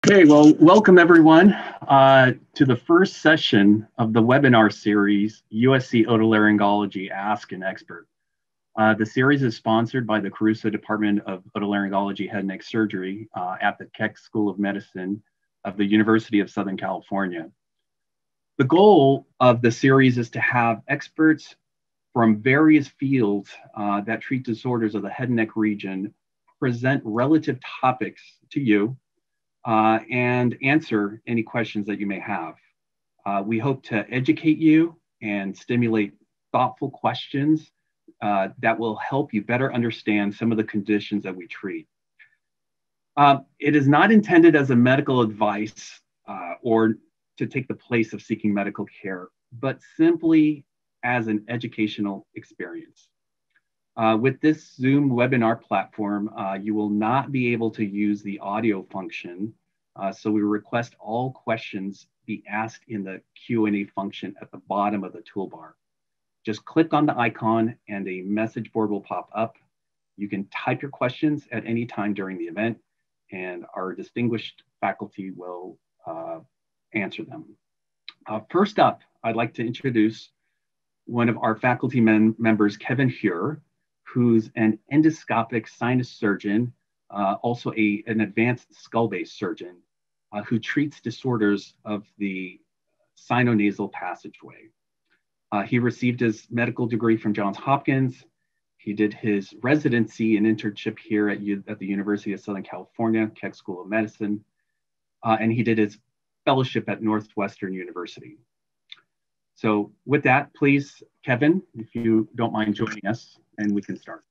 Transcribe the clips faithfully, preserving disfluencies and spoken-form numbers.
Okay, well, welcome everyone uh, to the first session of the webinar series, U S C Otolaryngology Ask an Expert. Uh, the series is sponsored by the Caruso Department of Otolaryngology Head and Neck Surgery uh, at the Keck School of Medicine of the University of Southern California. The goal of the series is to have experts from various fields uh, that treat disorders of the head and neck region present relative topics to you uh, and answer any questions that you may have. Uh, we hope to educate you and stimulate thoughtful questions uh, that will help you better understand some of the conditions that we treat. Uh, it is not intended as a medical advice uh, or to take the place of seeking medical care, but simply as an educational experience. Uh, with this Zoom webinar platform, uh, you will not be able to use the audio function, uh, so we request all questions be asked in the Q and A function at the bottom of the toolbar. Just click on the icon and a message board will pop up. You can type your questions at any time during the event, and our distinguished faculty will uh, answer them. Uh, first up, I'd like to introduce one of our faculty mem members, Kevin Hure, who's an endoscopic sinus surgeon, uh, also a, an advanced skull-based surgeon uh, who treats disorders of the sinonasal passageway. Uh, he received his medical degree from Johns Hopkins. He did his residency and internship here at, U at the University of Southern California, Keck School of Medicine, uh, and he did his fellowship at Northwestern University. So with that, please, Kevin, if you don't mind joining us, and we can start.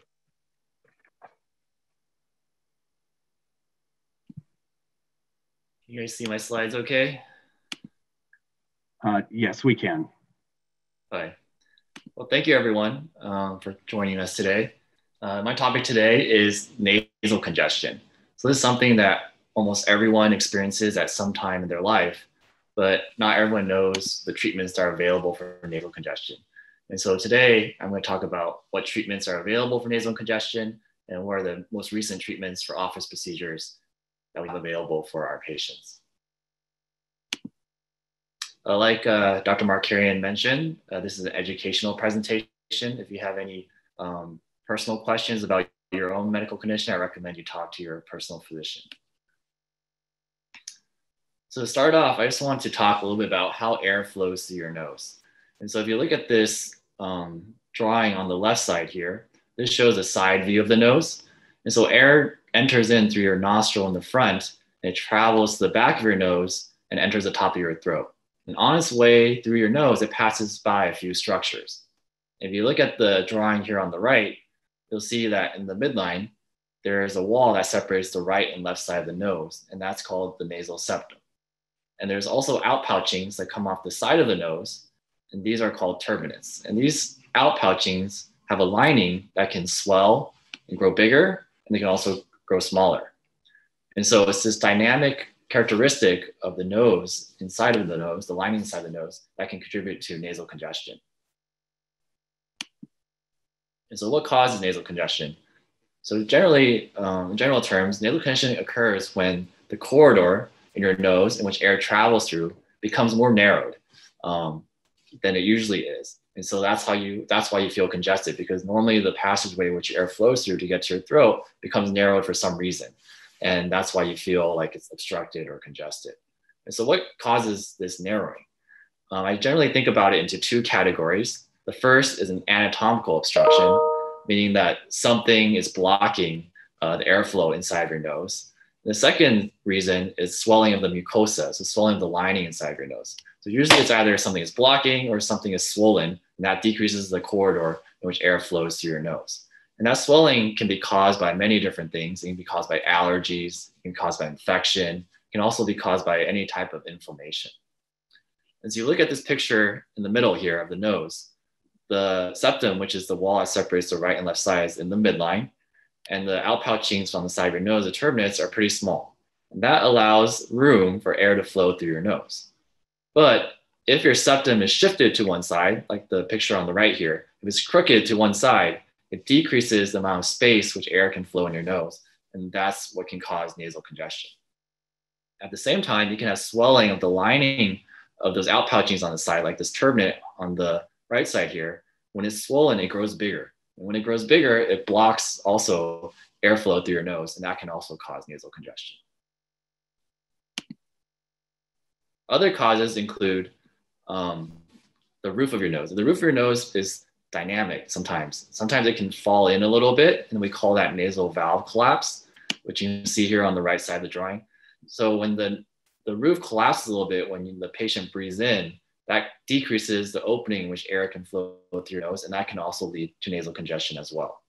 You guys see my slides okay? Uh, yes, we can. Hi. Well, thank you everyone um, for joining us today. Uh, my topic today is nasal congestion. So this is something that almost everyone experiences at some time in their life, but not everyone knows the treatments that are available for nasal congestion. And so today I'm going to talk about what treatments are available for nasal congestion and what are the most recent treatments for office procedures that we have available for our patients. Uh, like uh, Doctor Markarian mentioned, uh, this is an educational presentation. If you have any um, personal questions about your own medical condition, I recommend you talk to your personal physician. So to start off, I just want to talk a little bit about how air flows through your nose. And so if you look at this um, drawing on the left side here, this shows a side view of the nose. And so air enters in through your nostril in the front, and it travels to the back of your nose and enters the top of your throat. And on its way through your nose, it passes by a few structures. If you look at the drawing here on the right, you'll see that in the midline, there is a wall that separates the right and left side of the nose, and that's called the nasal septum. And there's also outpouchings that come off the side of the nose, and these are called turbinates. And these outpouchings have a lining that can swell and grow bigger, and they can also grow smaller. And so it's this dynamic characteristic of the nose, inside of the nose, the lining inside the nose, that can contribute to nasal congestion. And so what causes nasal congestion? So generally, um, in general terms, nasal congestion occurs when the corridor in your nose in which air travels through becomes more narrowed um, than it usually is. And so that's how you, that's why you feel congested, because normally the passageway which air flows through to get to your throat becomes narrowed for some reason. And that's why you feel like it's obstructed or congested. And so what causes this narrowing? Um, I generally think about it into two categories. The first is an anatomical obstruction, meaning that something is blocking uh, the airflow inside of your nose. The second reason is swelling of the mucosa, so swelling of the lining inside of your nose. So usually it's either something is blocking or something is swollen, and that decreases the corridor in which air flows through your nose. And that swelling can be caused by many different things. It can be caused by allergies, it can be caused by infection, it can also be caused by any type of inflammation. As you look at this picture in the middle here of the nose, the septum, which is the wall that separates the right and left sides, in the midline, and the outpouchings on the side of your nose, the turbinates, are pretty small. And that allows room for air to flow through your nose. But if your septum is shifted to one side, like the picture on the right here, if it's crooked to one side, it decreases the amount of space which air can flow in your nose. And that's what can cause nasal congestion. At the same time, you can have swelling of the lining of those outpouchings on the side, like this turbinate on the right side here. When it's swollen, it grows bigger. And when it grows bigger, it blocks also airflow through your nose, and that can also cause nasal congestion. Other causes include um, the roof of your nose. The roof of your nose is dynamic sometimes. Sometimes it can fall in a little bit, and we call that nasal valve collapse, which you can see here on the right side of the drawing. So when the, the roof collapses a little bit, when you, the patient breathes in, that decreases the opening in which air can flow through your nose, and that can also lead to nasal congestion as well.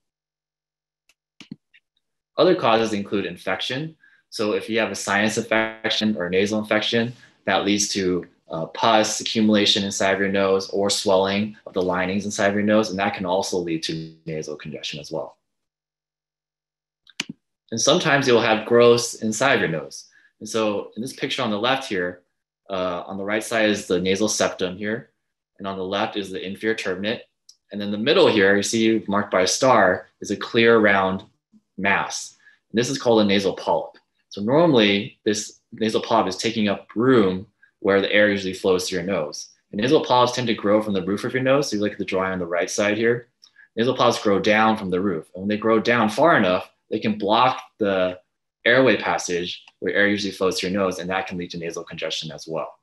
Other causes include infection. So if you have a sinus infection or a nasal infection, that leads to uh, pus accumulation inside of your nose or swelling of the linings inside of your nose, and that can also lead to nasal congestion as well. And sometimes you'll have growths inside of your nose. And so in this picture on the left here, uh, on the right side is the nasal septum here, and on the left is the inferior turbinate. And in the middle here, you see marked by a star, is a clear round mass. And this is called a nasal polyp. So normally this nasal polyp is taking up room where the air usually flows through your nose. And nasal polyps tend to grow from the roof of your nose. So you look at the drawing on the right side here. Nasal polyps grow down from the roof. And when they grow down far enough, they can block the airway passage where air usually flows through your nose, and that can lead to nasal congestion as well.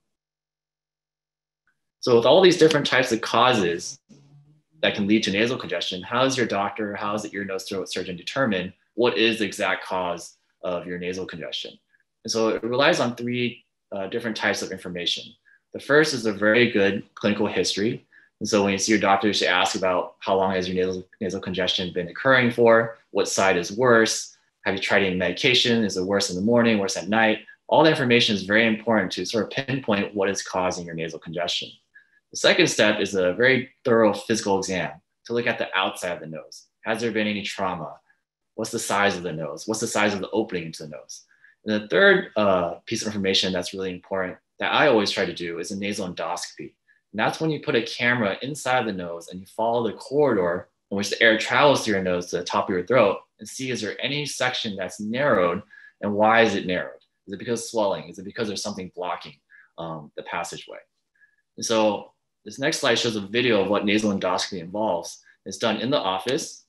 So with all these different types of causes that can lead to nasal congestion, how does your doctor, how does the ear, nose, throat surgeon determine what is the exact cause of your nasal congestion? And so it relies on three uh, different types of information. The first is a very good clinical history. And so when you see your doctor, you should ask about how long has your nasal, nasal congestion been occurring for, what side is worse, have you tried any medication, is it worse in the morning, worse at night? All that information is very important to sort of pinpoint what is causing your nasal congestion. The second step is a very thorough physical exam to look at the outside of the nose. Has there been any trauma? What's the size of the nose? What's the size of the opening into the nose? And the third uh, piece of information that's really important that I always try to do is a nasal endoscopy. And that's when you put a camera inside the nose and you follow the corridor in which the air travels through your nose to the top of your throat and see, is there any section that's narrowed, and why is it narrowed? Is it because of swelling? Is it because there's something blocking um, the passageway? And so this next slide shows a video of what nasal endoscopy involves. It's done in the office.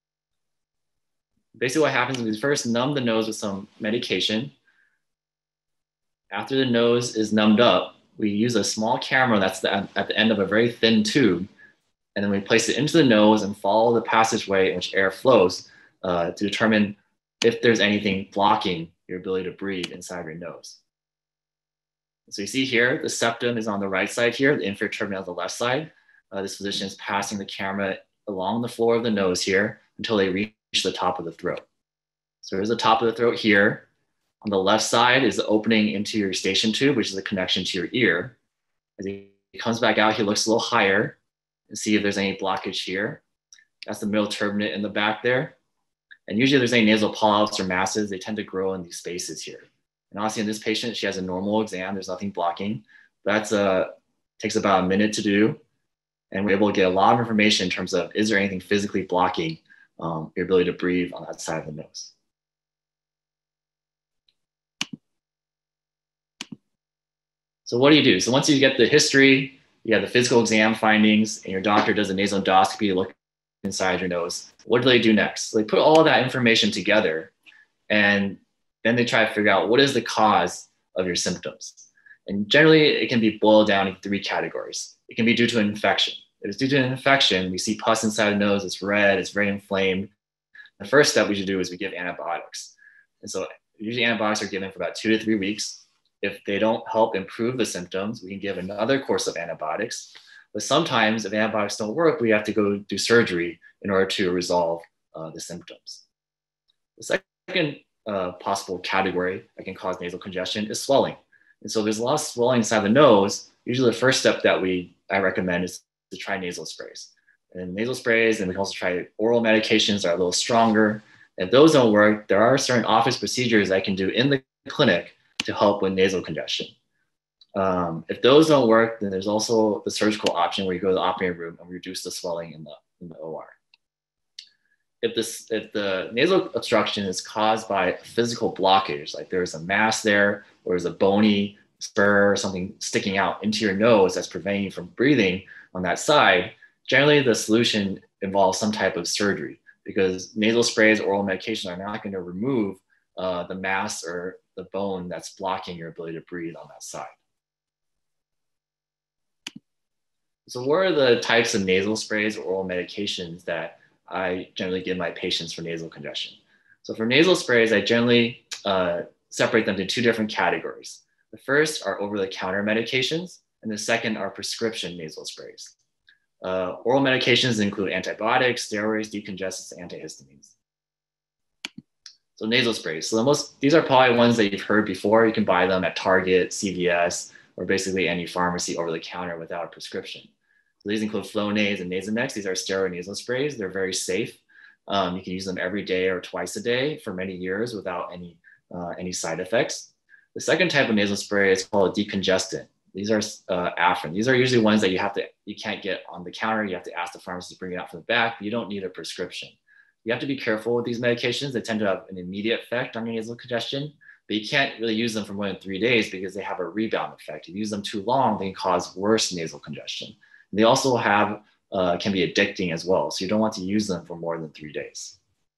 Basically what happens is we first numb the nose with some medication. After the nose is numbed up, we use a small camera that's the, at the end of a very thin tube, and then we place it into the nose and follow the passageway in which air flows uh, to determine if there's anything blocking your ability to breathe inside of your nose. So you see here, the septum is on the right side here, the inferior turbinate on the left side. Uh, this physician is passing the camera along the floor of the nose here until they reach the top of the throat. So there's the top of the throat here. On the left side is the opening into your eustachian tube, which is a connection to your ear. As he comes back out, he looks a little higher and see if there's any blockage here. That's the middle turbinate in the back there. And usually if there's any nasal polyps or masses, they tend to grow in these spaces here. And honestly, in this patient, she has a normal exam. There's nothing blocking. That's uh, takes about a minute to do. And we're able to get a lot of information in terms of, is there anything physically blocking um, your ability to breathe on that side of the nose? So what do you do? So once you get the history, you have the physical exam findings, and your doctor does a nasal endoscopy to look inside your nose. What do they do next? So they put all of that information together, and then they try to figure out what is the cause of your symptoms. And generally, it can be boiled down into three categories. It can be due to an infection. If it's due to an infection, we see pus inside the nose, it's red, it's very inflamed. The first step we should do is we give antibiotics. And so usually antibiotics are given for about two to three weeks. If they don't help improve the symptoms, we can give another course of antibiotics. But sometimes if antibiotics don't work, we have to go do surgery in order to resolve uh, the symptoms. The second uh, possible category that can cause nasal congestion is swelling. And so there's a lot of swelling inside the nose. Usually the first step that we I recommend is to try nasal sprays. And nasal sprays, and we can also try oral medications that are a little stronger. If those don't work, there are certain office procedures I can do in the clinic to help with nasal congestion. Um, if those don't work, then there's also the surgical option where you go to the operating room and reduce the swelling in the, in the O R. If, this, if the nasal obstruction is caused by a physical blockage, like there's a mass there, or there's a bony spur or something sticking out into your nose that's preventing you from breathing on that side, generally the solution involves some type of surgery, because nasal sprays, oral medications are not going to remove uh, the mass or the bone that's blocking your ability to breathe on that side. So what are the types of nasal sprays or oral medications that I generally give my patients for nasal congestion? So for nasal sprays, I generally uh, separate them into two different categories. The first are over-the-counter medications, and the second are prescription nasal sprays. Uh, oral medications include antibiotics, steroids, decongestants, and antihistamines. So nasal sprays. So the most, these are probably ones that you've heard before. You can buy them at Target, C V S, or basically any pharmacy over the counter without a prescription. So these include Flonase and Nasonex. These are steroid nasal sprays. They're very safe. Um, you can use them every day or twice a day for many years without any, uh, any side effects. The second type of nasal spray is called a decongestant. These are uh, Afrin. These are usually ones that you have to, you can't get on the counter. You have to ask the pharmacist to bring it out from the back. You don't need a prescription. You have to be careful with these medications. They tend to have an immediate effect on your nasal congestion, but you can't really use them for more than three days because they have a rebound effect. If you use them too long, they can cause worse nasal congestion. And they also have, uh, can be addicting as well. So you don't want to use them for more than three days.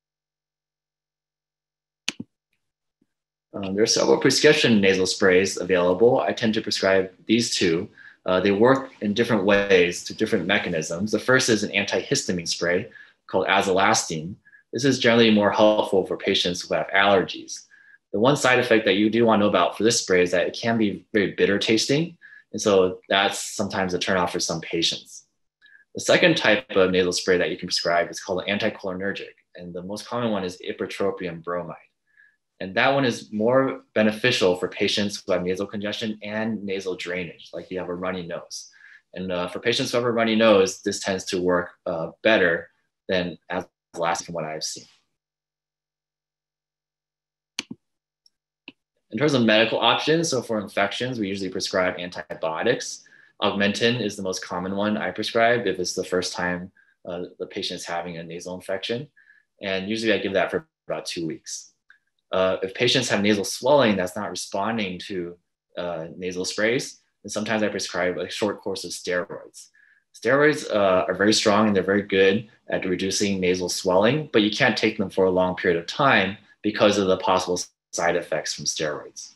Um, there are several prescription nasal sprays available. I tend to prescribe these two. Uh, they work in different ways to different mechanisms. The first is an antihistamine spray called azolastine. This is generally more helpful for patients who have allergies. The one side effect that you do want to know about for this spray is that it can be very bitter tasting. And so that's sometimes a turnoff for some patients. The second type of nasal spray that you can prescribe is called an anticholinergic. And the most common one is ipratropium bromide. And that one is more beneficial for patients who have nasal congestion and nasal drainage, like you have a runny nose. And uh, for patients who have a runny nose, this tends to work uh, better than azolastine from what I've seen. In terms of medical options, so for infections, we usually prescribe antibiotics. Augmentin is the most common one I prescribe if it's the first time uh, the patient is having a nasal infection. And usually I give that for about two weeks. Uh, if patients have nasal swelling that's not responding to uh, nasal sprays, then sometimes I prescribe a short course of steroids. Steroids uh, are very strong and they're very good at reducing nasal swelling, but you can't take them for a long period of time because of the possible side effects from steroids.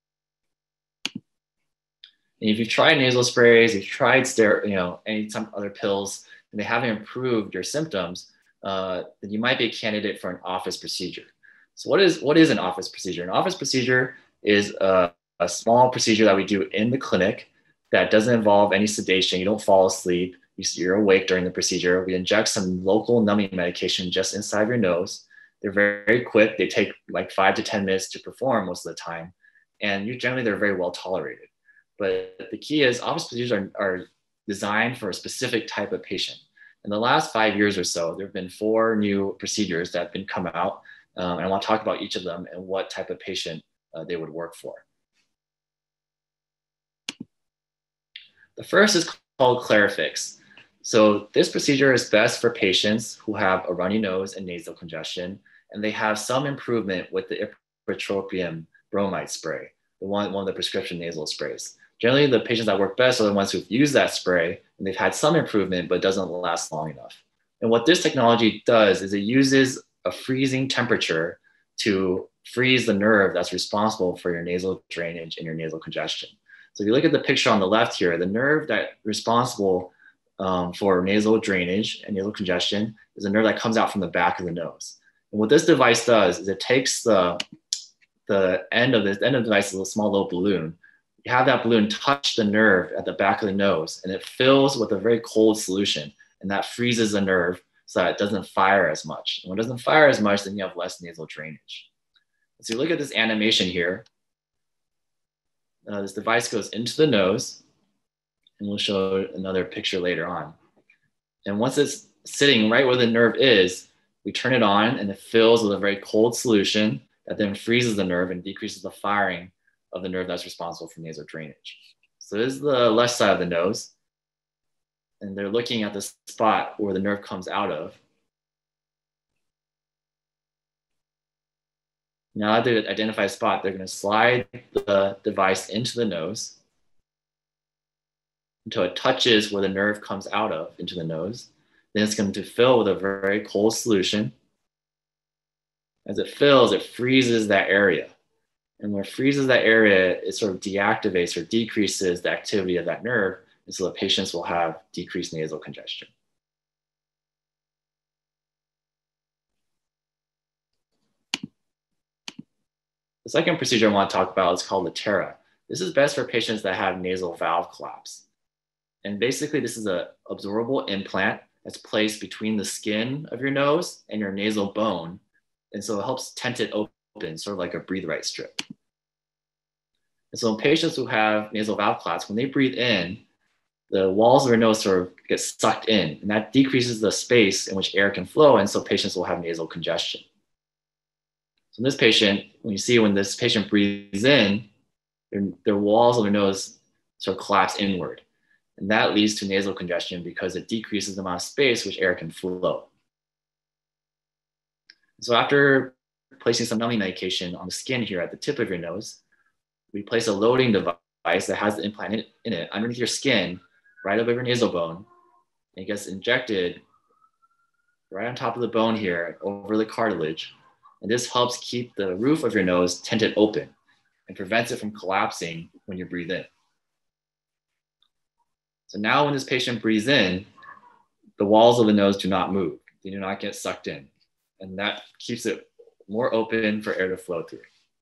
And if you've tried nasal sprays, if you've tried steroid, you know, any some other pills, and they haven't improved your symptoms, uh, then you might be a candidate for an office procedure. So what is, what is an office procedure? An office procedure is a, a small procedure that we do in the clinic that doesn't involve any sedation. You don't fall asleep. You're awake during the procedure. We inject some local numbing medication just inside your nose. They're very, very quick. They take like five to ten minutes to perform most of the time. And you, generally, they're very well tolerated. But the key is office procedures are, are designed for a specific type of patient. In the last five years or so, there have been four new procedures that have been come out. Um, and I want to talk about each of them and what type of patient uh, they would work for. The first is called Clarifix. So this procedure is best for patients who have a runny nose and nasal congestion, and they have some improvement with the ipratropium bromide spray, the one, one of the prescription nasal sprays. Generally, the patients that work best are the ones who've used that spray and they've had some improvement, but it doesn't last long enough. And what this technology does is it uses a freezing temperature to freeze the nerve that's responsible for your nasal drainage and your nasal congestion. So if you look at the picture on the left here, the nerve that's responsible um, for nasal drainage and nasal congestion is a nerve that comes out from the back of the nose. And what this device does is it takes the, the end of this end of the device is a small little balloon. You have that balloon touch the nerve at the back of the nose, and it fills with a very cold solution, and that freezes the nerve so that it doesn't fire as much. And when it doesn't fire as much, then you have less nasal drainage. So you look at this animation here. Uh, this device goes into the nose, and we'll show another picture later on. And once it's sitting right where the nerve is, we turn it on and it fills with a very cold solution that then freezes the nerve and decreases the firing of the nerve that's responsible for nasal drainage. So this is the left side of the nose. And they're looking at the spot where the nerve comes out of. Now that they identify a spot, they're going to slide the device into the nose until it touches where the nerve comes out of into the nose. Then it's going to fill with a very cold solution. As it fills, it freezes that area. And when it freezes that area, it sort of deactivates or decreases the activity of that nerve. And so the patients will have decreased nasal congestion. The second procedure I want to talk about is called Latera. This is best for patients that have nasal valve collapse. And basically, this is an absorbable implant that's placed between the skin of your nose and your nasal bone. And so it helps tent it open, sort of like a breathe right strip. And so in patients who have nasal valve collapse, when they breathe in, the walls of their nose sort of get sucked in, and that decreases the space in which air can flow, and so patients will have nasal congestion. So in this patient, when you see when this patient breathes in, their, their walls of their nose sort of collapse inward. And that leads to nasal congestion because it decreases the amount of space which air can flow. So after placing some numbing medication on the skin here at the tip of your nose, we place a loading device that has the implant in, in it underneath your skin, right above your nasal bone. And it gets injected right on top of the bone here over the cartilage. And this helps keep the roof of your nose tented open and prevents it from collapsing when you breathe in. So now when this patient breathes in, the walls of the nose do not move. They do not get sucked in. And that keeps it more open for air to flow through.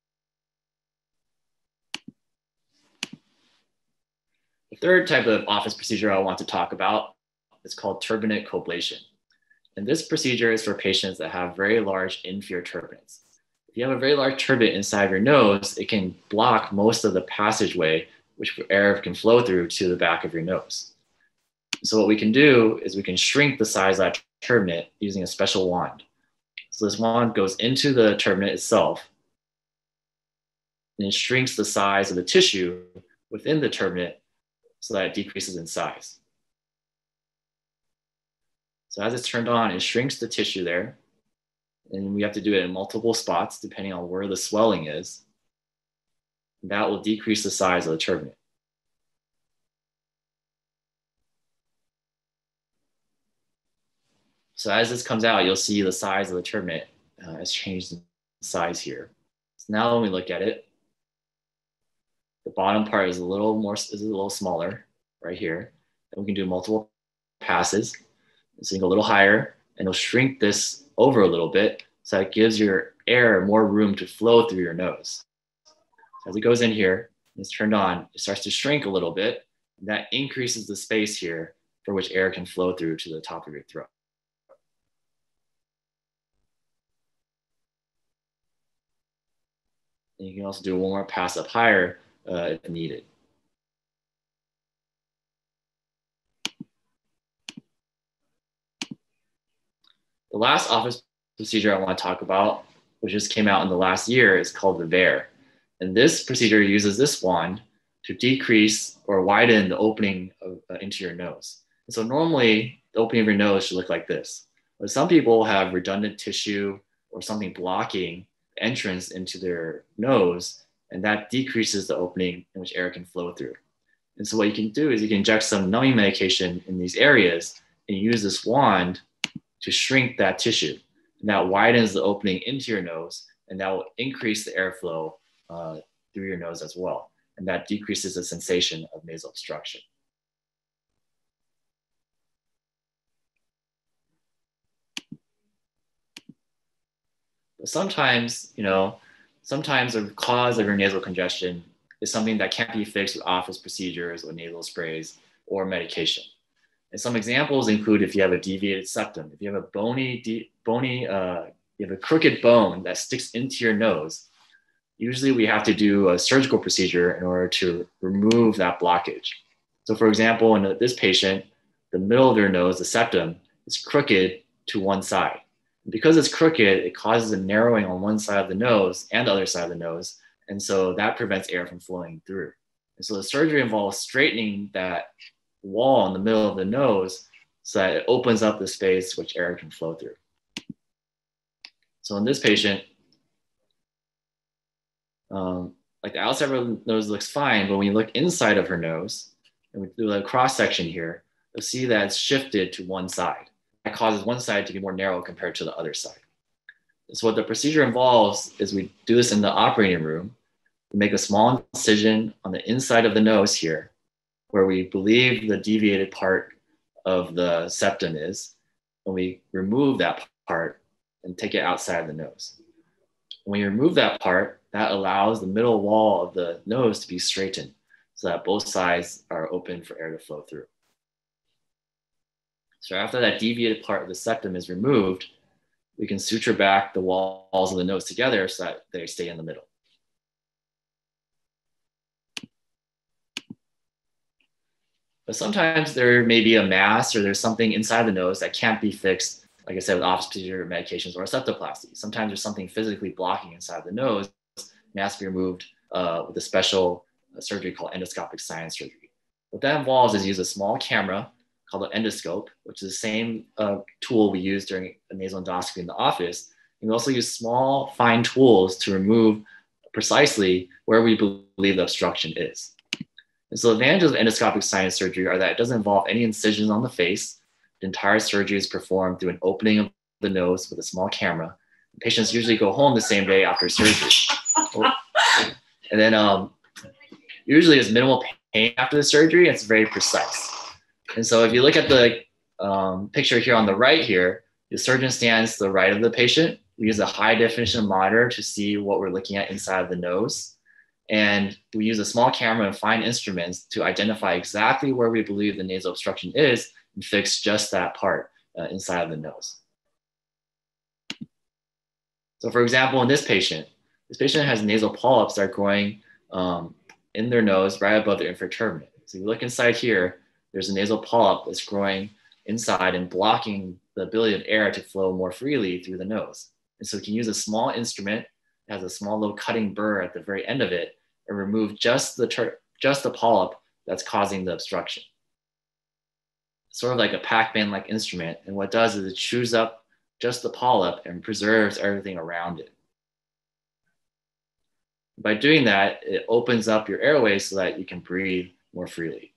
The third type of office procedure I want to talk about is called turbinate coblation. And this procedure is for patients that have very large inferior turbinates. If you have a very large turbinate inside of your nose, it can block most of the passageway which air can flow through to the back of your nose. So what we can do is we can shrink the size of that turbinate using a special wand. So this wand goes into the turbinate itself, and it shrinks the size of the tissue within the turbinate so that it decreases in size. So as it's turned on, it shrinks the tissue there, and we have to do it in multiple spots depending on where the swelling is. That will decrease the size of the turbinate. So as this comes out, you'll see the size of the turbinate uh, has changed in size here. So now when we look at it, the bottom part is a little more, is a little smaller right here. And we can do multiple passes. So you can go a little higher, and it'll shrink this over a little bit so it gives your air more room to flow through your nose. So as it goes in here, and it's turned on, it starts to shrink a little bit. And that increases the space here for which air can flow through to the top of your throat. And you can also do one more pass up higher uh, if needed. The last office procedure I want to talk about, which just came out in the last year, is called the V A R. And this procedure uses this wand to decrease or widen the opening of, uh, into your nose. And so normally the opening of your nose should look like this. But some people have redundant tissue or something blocking entrance into their nose, and that decreases the opening in which air can flow through. And so what you can do is you can inject some numbing medication in these areas and use this wand to shrink that tissue. And that widens the opening into your nose, and that will increase the airflow uh, through your nose as well. And that decreases the sensation of nasal obstruction. But sometimes, you know, sometimes the cause of your nasal congestion is something that can't be fixed with office procedures or nasal sprays or medication. And some examples include if you have a deviated septum, if you have a bony, bony, uh, you have a crooked bone that sticks into your nose, usually we have to do a surgical procedure in order to remove that blockage. So for example, in this patient, the middle of their nose, the septum, is crooked to one side. And because it's crooked, it causes a narrowing on one side of the nose and the other side of the nose. And so that prevents air from flowing through. And so the surgery involves straightening that wall in the middle of the nose so that it opens up the space which air can flow through. So in this patient, Um, like the outside of her nose looks fine, but when you look inside of her nose, and we do a cross section here, you'll see that it's shifted to one side. That causes one side to be more narrow compared to the other side. So what the procedure involves is we do this in the operating room. We make a small incision on the inside of the nose here, where we believe the deviated part of the septum is, and we remove that part and take it outside the nose. When you remove that part, that allows the middle wall of the nose to be straightened so that both sides are open for air to flow through. So after that deviated part of the septum is removed, we can suture back the walls of the nose together so that they stay in the middle. But sometimes there may be a mass or there's something inside the nose that can't be fixed, like I said, with office procedure medications or a septoplasty. Sometimes there's something physically blocking inside the nose, and it has to be removed uh, with a special uh, surgery called endoscopic sinus surgery. What that involves is use a small camera called an endoscope, which is the same uh, tool we use during a nasal endoscopy in the office. And we also use small, fine tools to remove precisely where we believe the obstruction is. And so the advantages of endoscopic sinus surgery are that it doesn't involve any incisions on the face. The entire surgery is performed through an opening of the nose with a small camera. Patients usually go home the same day after surgery. And then um, usually there's minimal pain after the surgery. It's very precise. And so if you look at the um, picture here on the right here, the surgeon stands to the right of the patient. We use a high definition monitor to see what we're looking at inside of the nose. And we use a small camera and fine instruments to identify exactly where we believe the nasal obstruction is and fix just that part uh, inside of the nose. So for example, in this patient, this patient has nasal polyps that are growing um, in their nose right above their infraturbinate. So you look inside here, there's a nasal polyp that's growing inside and blocking the ability of air to flow more freely through the nose. And so we can use a small instrument that has a small little cutting burr at the very end of it and remove just the, just the polyp that's causing the obstruction. Sort of like a Pac-Man-like instrument. And what it does is it chews up just the polyp and preserves everything around it. By doing that, it opens up your airway so that you can breathe more freely.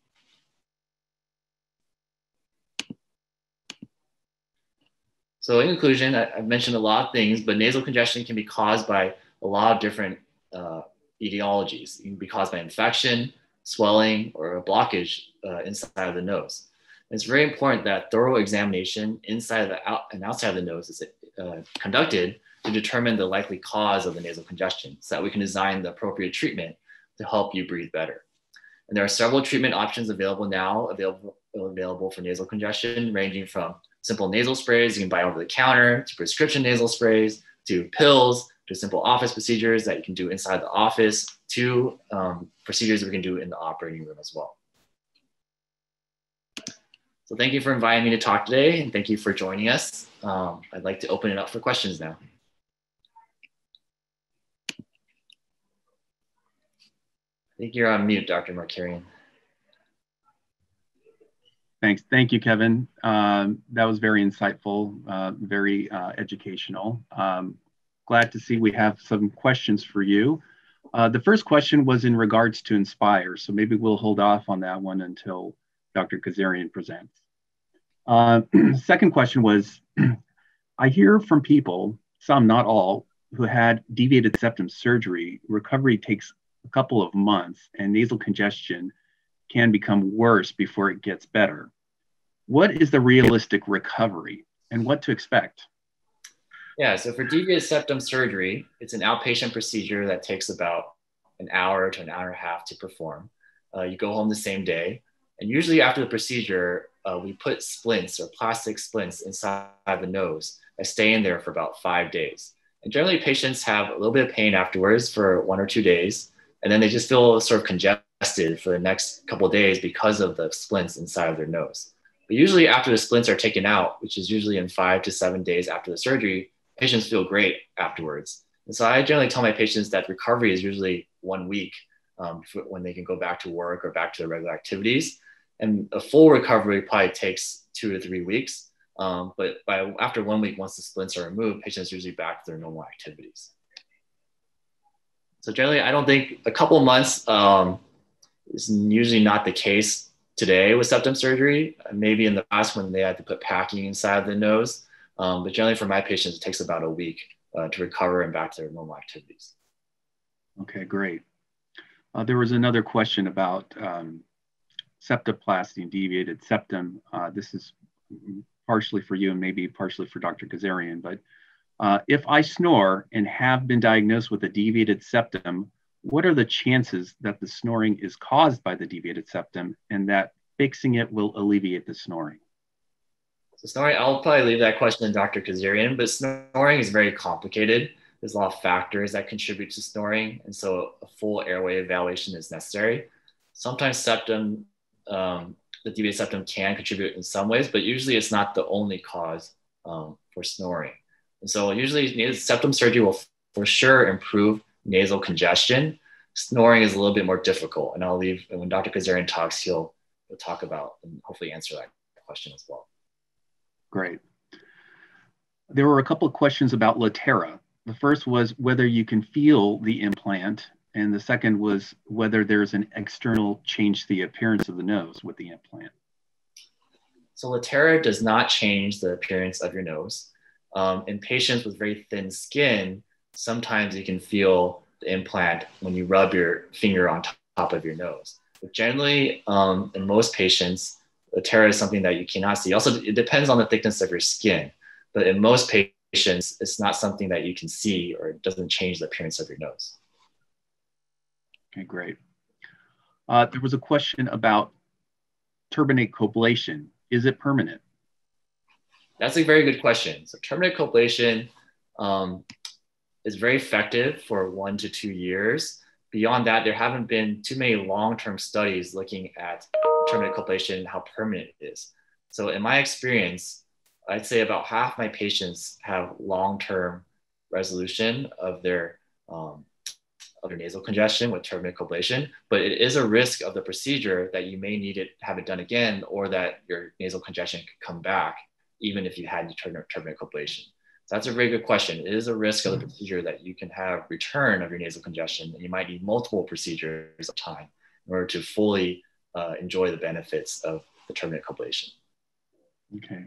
So in conclusion, I, I've mentioned a lot of things, but nasal congestion can be caused by a lot of different uh, etiologies. It can be caused by infection, swelling, or a blockage uh, inside of the nose. And it's very important that thorough examination inside of the out and outside of the nose is uh, conducted to determine the likely cause of the nasal congestion so that we can design the appropriate treatment to help you breathe better. And there are several treatment options available now, available, available for nasal congestion, ranging from simple nasal sprays you can buy over the counter, to prescription nasal sprays, to pills, to simple office procedures that you can do inside the office, to um, procedures that we can do in the operating room as well. So thank you for inviting me to talk today, and thank you for joining us. Um, I'd like to open it up for questions now. I think you're on mute, Doctor Markarian. Thanks. Thank you, Kevin. Um, that was very insightful, uh, very uh, educational. Um, glad to see we have some questions for you. Uh, the first question was in regards to Inspire, so maybe we'll hold off on that one until Doctor Kazarian presents. Uh, second question was, I hear from people, some, not all, who had deviated septum surgery, recovery takes a couple of months and nasal congestion can become worse before it gets better. What is the realistic recovery and what to expect? Yeah, so for deviated septum surgery, it's an outpatient procedure that takes about an hour to an hour and a half to perform. Uh, you go home the same day. And usually after the procedure, uh, we put splints or plastic splints inside the nose that stay in there for about five days. And generally patients have a little bit of pain afterwards for one or two days. And then they just feel sort of congested for the next couple of days because of the splints inside of their nose. But usually after the splints are taken out, which is usually in five to seven days after the surgery, patients feel great afterwards. And so I generally tell my patients that recovery is usually one week um, when they can go back to work or back to their regular activities. And a full recovery probably takes two to three weeks. Um, but by after one week, once the splints are removed, patients are usually back to their normal activities. So generally, I don't think a couple months um, is usually not the case today with septum surgery. Maybe in the past when they had to put packing inside the nose. Um, but generally for my patients, it takes about a week uh, to recover and back to their normal activities. Okay, great. Uh, there was another question about um, septoplasty and deviated septum. Uh, this is partially for you and maybe partially for Doctor Kazarian, but uh, if I snore and have been diagnosed with a deviated septum, what are the chances that the snoring is caused by the deviated septum and that fixing it will alleviate the snoring? So snoring, I'll probably leave that question to Doctor Kazarian, but snoring is very complicated. There's a lot of factors that contribute to snoring, and so a full airway evaluation is necessary. Sometimes septum, um, the deviated septum can contribute in some ways, but usually it's not the only cause um, for snoring. And so usually septum surgery will for sure improve nasal congestion. Snoring is a little bit more difficult, and I'll leave, and when Doctor Kazarian talks, he'll, he'll talk about and hopefully answer that question as well. Great. There were a couple of questions about Latera. The first was whether you can feel the implant, and the second was whether there's an external change to the appearance of the nose with the implant. So Latera does not change the appearance of your nose. Um, in patients with very thin skin, sometimes you can feel the implant when you rub your finger on top of your nose. But generally, um, in most patients, Latera is something that you cannot see. Also, it depends on the thickness of your skin, but in most patients, it's not something that you can see, or it doesn't change the appearance of your nose. Okay, great. Uh, there was a question about turbinate coblation. Is it permanent? That's a very good question. So turbinate coblation um, is very effective for one to two years. Beyond that, there haven't been too many long-term studies looking at turbinate coblation and how permanent it is. So in my experience, I'd say about half my patients have long-term resolution of their, um, of their nasal congestion with turbinate coblation, but it is a risk of the procedure that you may need to have it done again, or that your nasal congestion could come back even if you had turbinate coblation. So that's a very good question. It is a risk of the procedure that you can have return of your nasal congestion, and you might need multiple procedures at a time in order to fully uh, enjoy the benefits of the turbinate coblation. Okay.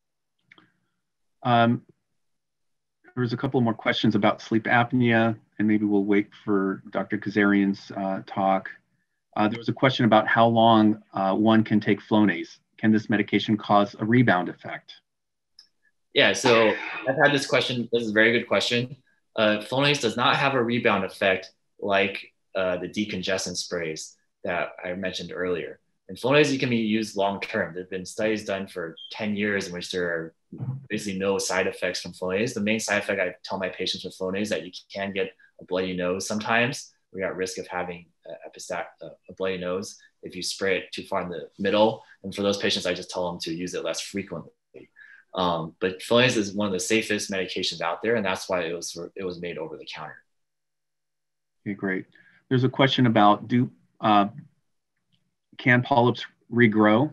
Um, there's a couple more questions about sleep apnea, and maybe we'll wait for Doctor Kazarian's uh, talk. Uh, there was a question about how long uh, one can take Flonase. Can this medication cause a rebound effect? Yeah, so I've had this question. This is a very good question. Uh, Flonase does not have a rebound effect like uh, the decongestant sprays that I mentioned earlier. And Flonase can be used long-term. There have been studies done for ten years in which there are basically no side effects from Flonase. The main side effect I tell my patients with Flonase is that you can get a bloody nose sometimes. We're at risk of having a, a bloody nose if you spray it too far in the middle. And for those patients, I just tell them to use it less frequently. Um, but Flonase is one of the safest medications out there, and that's why it was it was made over the counter. Okay, great. There's a question about do uh, can polyps regrow?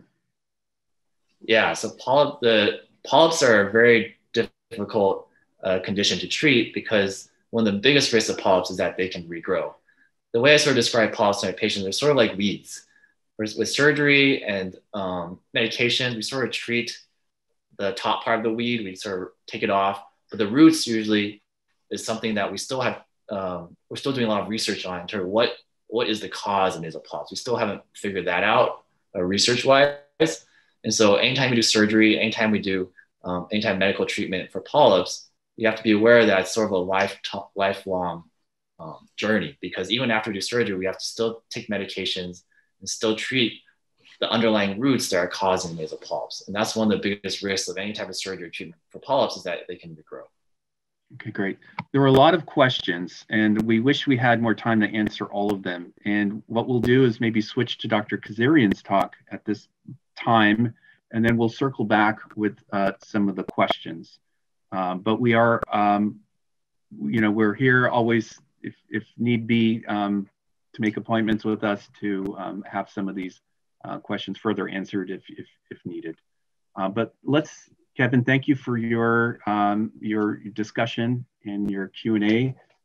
Yeah, so polyp the polyps are a very difficult uh, condition to treat because one of the biggest risks of polyps is that they can regrow. The way I sort of describe polyps to my patients, they're sort of like weeds. With, with surgery and um, medication, we sort of treat the top part of the weed, we sort of take it off, but the roots usually is something that we still have, um, we're still doing a lot of research on in terms of what, what is the cause of nasal polyps. We still haven't figured that out uh, research-wise. And so anytime we do surgery, anytime we do, um, anytime medical treatment for polyps, you have to be aware that it's sort of a life, lifelong um, journey, because even after we do surgery, we have to still take medications and still treat the underlying roots that are causing nasal polyps. And that's one of the biggest risks of any type of surgery or treatment for polyps, is that they can regrow. Okay, great. There were a lot of questions, and we wish we had more time to answer all of them. And what we'll do is maybe switch to Doctor Kazarian's talk at this time, and then we'll circle back with uh, some of the questions. Um, but we are, um, you know, we're here always, if, if need be, um, to make appointments with us to um, have some of these Uh, questions further answered if, if, if needed. Uh, but let's, Kevin, thank you for your, um, your discussion and your Q and A.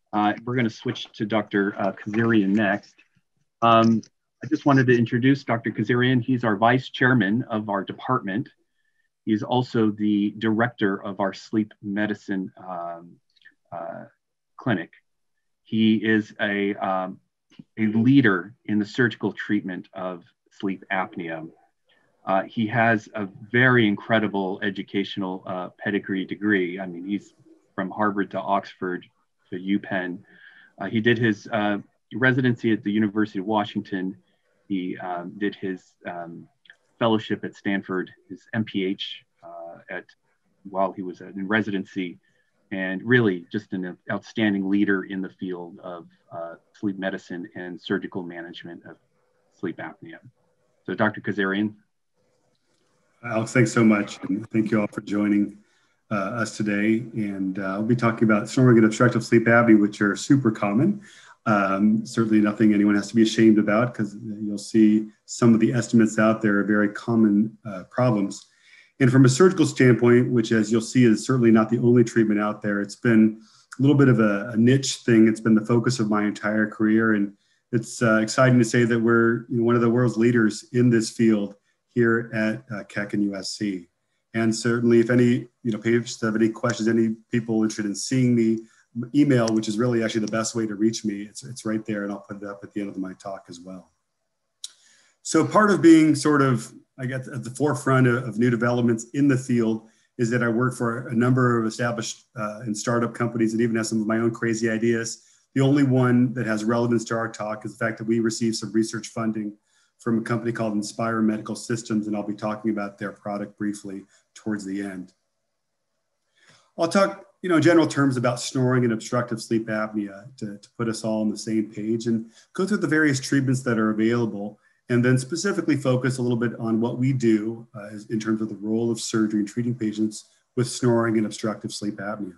Uh, we're going to switch to Doctor Uh, Kazarian next. Um, I just wanted to introduce Doctor Kazarian. He's our vice chairman of our department. He's also the director of our sleep medicine um, uh, clinic. He is a, um, a leader in the surgical treatment of sleep apnea. Uh, he has a very incredible educational uh, pedigree degree. I mean, he's from Harvard to Oxford to UPenn. Uh, he did his uh, residency at the University of Washington. He um, did his um, fellowship at Stanford, his M P H uh, at while he was in residency, and really just an outstanding leader in the field of uh, sleep medicine and surgical management of sleep apnea. So, Doctor Kazarian. Alex, thanks so much. And thank you all for joining uh, us today. And uh, I'll be talking about snoring and obstructive sleep apnea, which are super common. Um, certainly nothing anyone has to be ashamed about, because you'll see some of the estimates out there are very common uh, problems. And from a surgical standpoint, which as you'll see is certainly not the only treatment out there, it's been a little bit of a, a niche thing. It's been the focus of my entire career. And it's uh, exciting to say that we're you know, one of the world's leaders in this field here at uh, Keck and U S C. And certainly if any you know, patients have any questions, any people interested in seeing me, email, which is really actually the best way to reach me. It's, it's right there, and I'll put it up at the end of my talk as well. So part of being sort of, I guess, at the forefront of, of new developments in the field is that I work for a number of established uh, and startup companies and even have some of my own crazy ideas. The only one that has relevance to our talk is the fact that we received some research funding from a company called Inspire Medical Systems, and I'll be talking about their product briefly towards the end. I'll talk, you know, in general terms about snoring and obstructive sleep apnea to, to put us all on the same page, and go through the various treatments that are available, and then specifically focus a little bit on what we do uh, in terms of the role of surgery in treating patients with snoring and obstructive sleep apnea.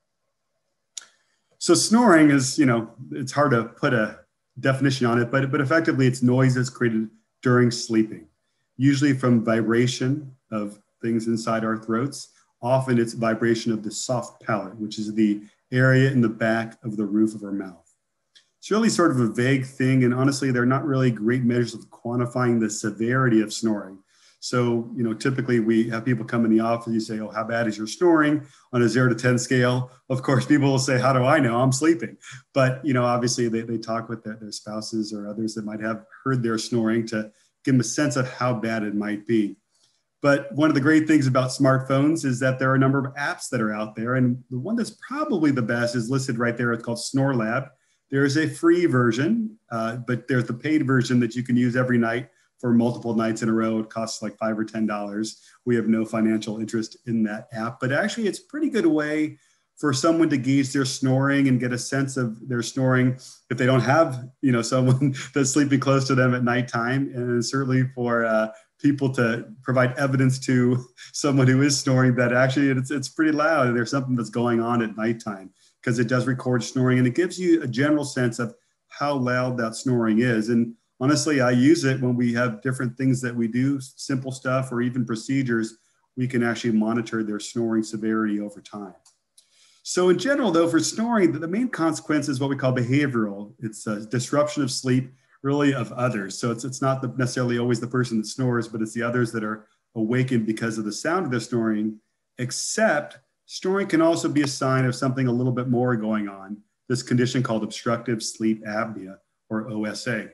So snoring is, you know, it's hard to put a definition on it, but, but effectively it's noise that's created during sleeping, usually from vibration of things inside our throats. Often it's vibration of the soft palate, which is the area in the back of the roof of our mouth. It's really sort of a vague thing, and honestly, they're not really great measures of quantifying the severity of snoring. So, you know, typically we have people come in the office, you say, oh, how bad is your snoring on a zero to ten scale? Of course, people will say, how do I know? I'm sleeping. But, you know, obviously they, they talk with their, their spouses or others that might have heard their snoring to give them a sense of how bad it might be. But one of the great things about smartphones is that there are a number of apps that are out there. And the one that's probably the best is listed right there. It's called SnoreLab. There's a free version, uh, but there's the paid version that you can use every night for multiple nights in a row. It costs like five or ten dollars. We have no financial interest in that app, but actually it's a pretty good way for someone to gauge their snoring and get a sense of their snoring if they don't have, you know, someone that's sleeping close to them at nighttime, and certainly for uh, people to provide evidence to someone who is snoring that actually it's, it's pretty loud. There's something that's going on at nighttime, because it does record snoring and it gives you a general sense of how loud that snoring is. And honestly, I use it when we have different things that we do, simple stuff or even procedures. We can actually monitor their snoring severity over time. So in general, though, for snoring, the main consequence is what we call behavioral. It's a disruption of sleep, really of others. So it's, it's not the, necessarily always the person that snores, but it's the others that are awakened because of the sound of their snoring, except snoring can also be a sign of something a little bit more going on, this condition called obstructive sleep apnea, or O S A.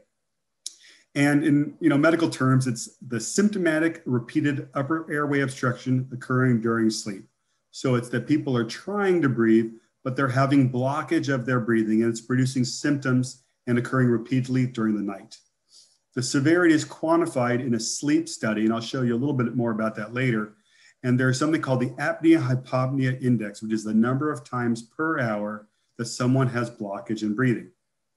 And in you know, medical terms, it's the symptomatic repeated upper airway obstruction occurring during sleep. So it's that people are trying to breathe, but they're having blockage of their breathing, and it's producing symptoms and occurring repeatedly during the night. The severity is quantified in a sleep study, and I'll show you a little bit more about that later. And there's something called the apnea-hypopnea index, which is the number of times per hour that someone has blockage in breathing.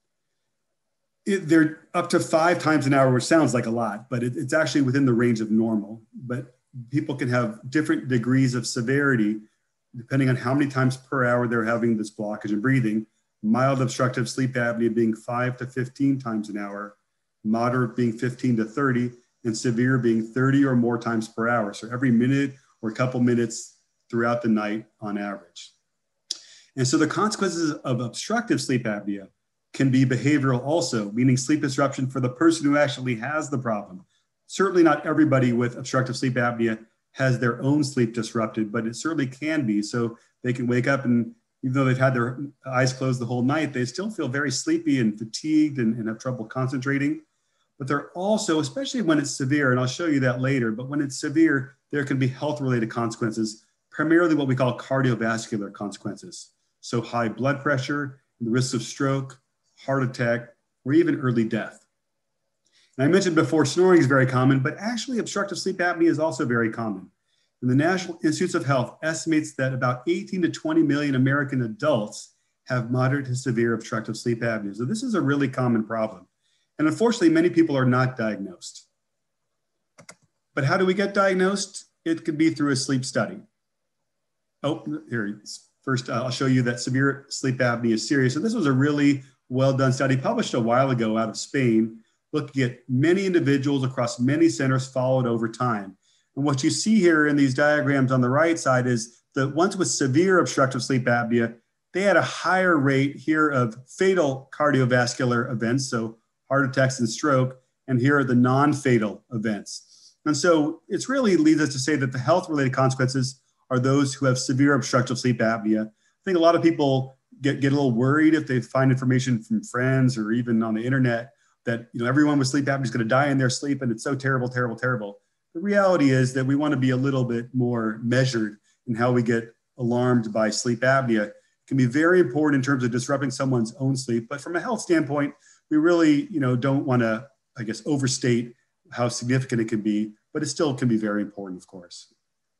It, they're up to five times an hour, which sounds like a lot, but it, it's actually within the range of normal. But people can have different degrees of severity depending on how many times per hour they're having this blockage in breathing. Mild obstructive sleep apnea being five to fifteen times an hour, moderate being fifteen to thirty, and severe being thirty or more times per hour. So every minute or a couple minutes throughout the night on average. And so the consequences of obstructive sleep apnea can be behavioral also, meaning sleep disruption for the person who actually has the problem. Certainly not everybody with obstructive sleep apnea has their own sleep disrupted, but it certainly can be. So they can wake up and even though they've had their eyes closed the whole night, they still feel very sleepy and fatigued and, and have trouble concentrating. But they're also, especially when it's severe, and I'll show you that later, but when it's severe, there can be health-related consequences, primarily what we call cardiovascular consequences. So high blood pressure, the risk of stroke, heart attack, or even early death. And I mentioned before, snoring is very common, but actually obstructive sleep apnea is also very common. And the National Institutes of Health estimates that about eighteen to twenty million American adults have moderate to severe obstructive sleep apnea. So this is a really common problem. And unfortunately, many people are not diagnosed. But how do we get diagnosed? It could be through a sleep study. Oh, here it is. First, uh, I'll show you that severe sleep apnea is serious. So this was a really well-done study published a while ago out of Spain, looking at many individuals across many centers followed over time. And what you see here in these diagrams on the right side is that ones with severe obstructive sleep apnea, they had a higher rate here of fatal cardiovascular events, so heart attacks and stroke, and here are the non-fatal events. And so it's really leads us to say that the health-related consequences are those who have severe obstructive sleep apnea. I think a lot of people get, get a little worried if they find information from friends or even on the internet that you know everyone with sleep apnea is going to die in their sleep and it's so terrible, terrible, terrible. The reality is that we want to be a little bit more measured in how we get alarmed by sleep apnea. It can be very important in terms of disrupting someone's own sleep, but from a health standpoint, we really, you know, don't want to, I guess, overstate how significant it can be, but it still can be very important, of course.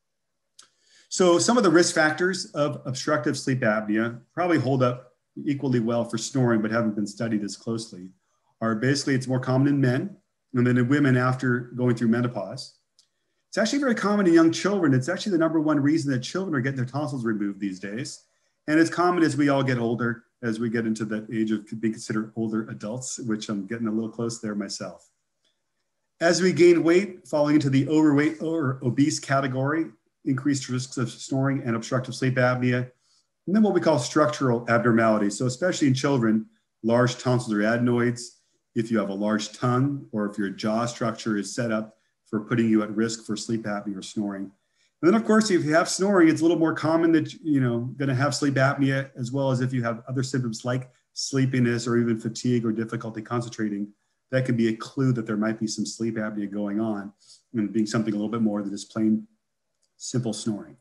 So some of the risk factors of obstructive sleep apnea probably hold up equally well for snoring, but haven't been studied as closely, are basically it's more common in men and then in women after going through menopause. It's actually very common in young children. It's actually the number one reason that children are getting their tonsils removed these days. And it's common as we all get older, as we get into that age of being considered older adults, which I'm getting a little close there myself. As we gain weight, falling into the overweight or obese category, increased risks of snoring and obstructive sleep apnea. And then what we call structural abnormalities. So especially in children, large tonsils or adenoids, if you have a large tongue or if your jaw structure is set up for putting you at risk for sleep apnea or snoring. And then of course, if you have snoring, it's a little more common that you know going to have sleep apnea, as well as if you have other symptoms like sleepiness or even fatigue or difficulty concentrating. That could be a clue that there might be some sleep apnea going on and being something a little bit more than just plain simple snoring.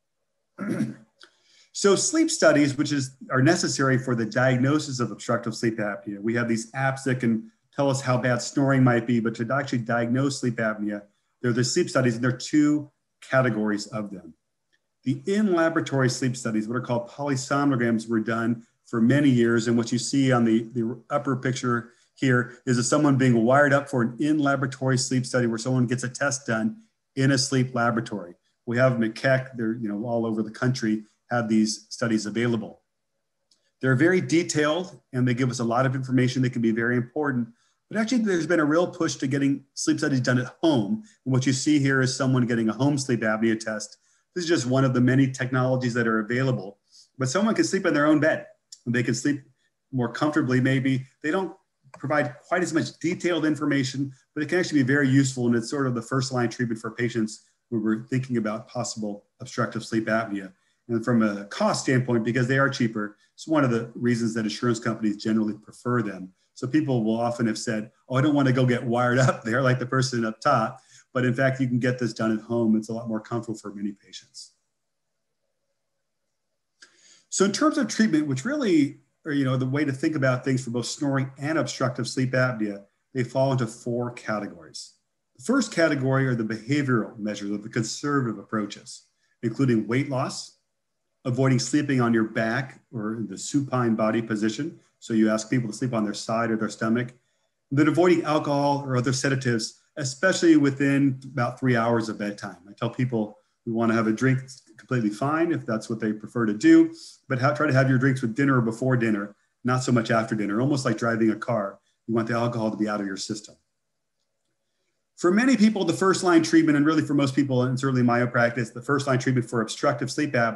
So sleep studies, which is, are necessary for the diagnosis of obstructive sleep apnea. We have these apps that can tell us how bad snoring might be, but to actually diagnose sleep apnea, there are the sleep studies, and there are two categories of them. The in-laboratory sleep studies, what are called polysomnograms, were done for many years. And what you see on the, the upper picture here is of someone being wired up for an in-laboratory sleep study where someone gets a test done in a sleep laboratory. We have them at Keck, they're you know, all over the country, have these studies available. They're very detailed and they give us a lot of information that can be very important. But actually, there's been a real push to getting sleep studies done at home. And what you see here is someone getting a home sleep apnea test. This is just one of the many technologies that are available. But someone can sleep in their own bed. They can sleep more comfortably, maybe. They don't provide quite as much detailed information, but it can actually be very useful. And it's sort of the first line treatment for patients who we're thinking about possible obstructive sleep apnea. And from a cost standpoint, because they are cheaper, it's one of the reasons that insurance companies generally prefer them. So people will often have said, oh, I don't want to go get wired up there like the person up top. But in fact, you can get this done at home. It's a lot more comfortable for many patients. So in terms of treatment, which really are, you know, the way to think about things for both snoring and obstructive sleep apnea, they fall into four categories. The first category are the behavioral measures of the conservative approaches, including weight loss, avoiding sleeping on your back or in the supine body position. So you ask people to sleep on their side or their stomach. And then avoiding alcohol or other sedatives, especially within about three hours of bedtime. I tell people we want to have a drink completely fine if that's what they prefer to do, but have, try to have your drinks with dinner or before dinner, not so much after dinner, almost like driving a car. You want the alcohol to be out of your system. For many people, the first line treatment, and really for most people, and certainly in my own practice, the first line treatment for obstructive sleep apnea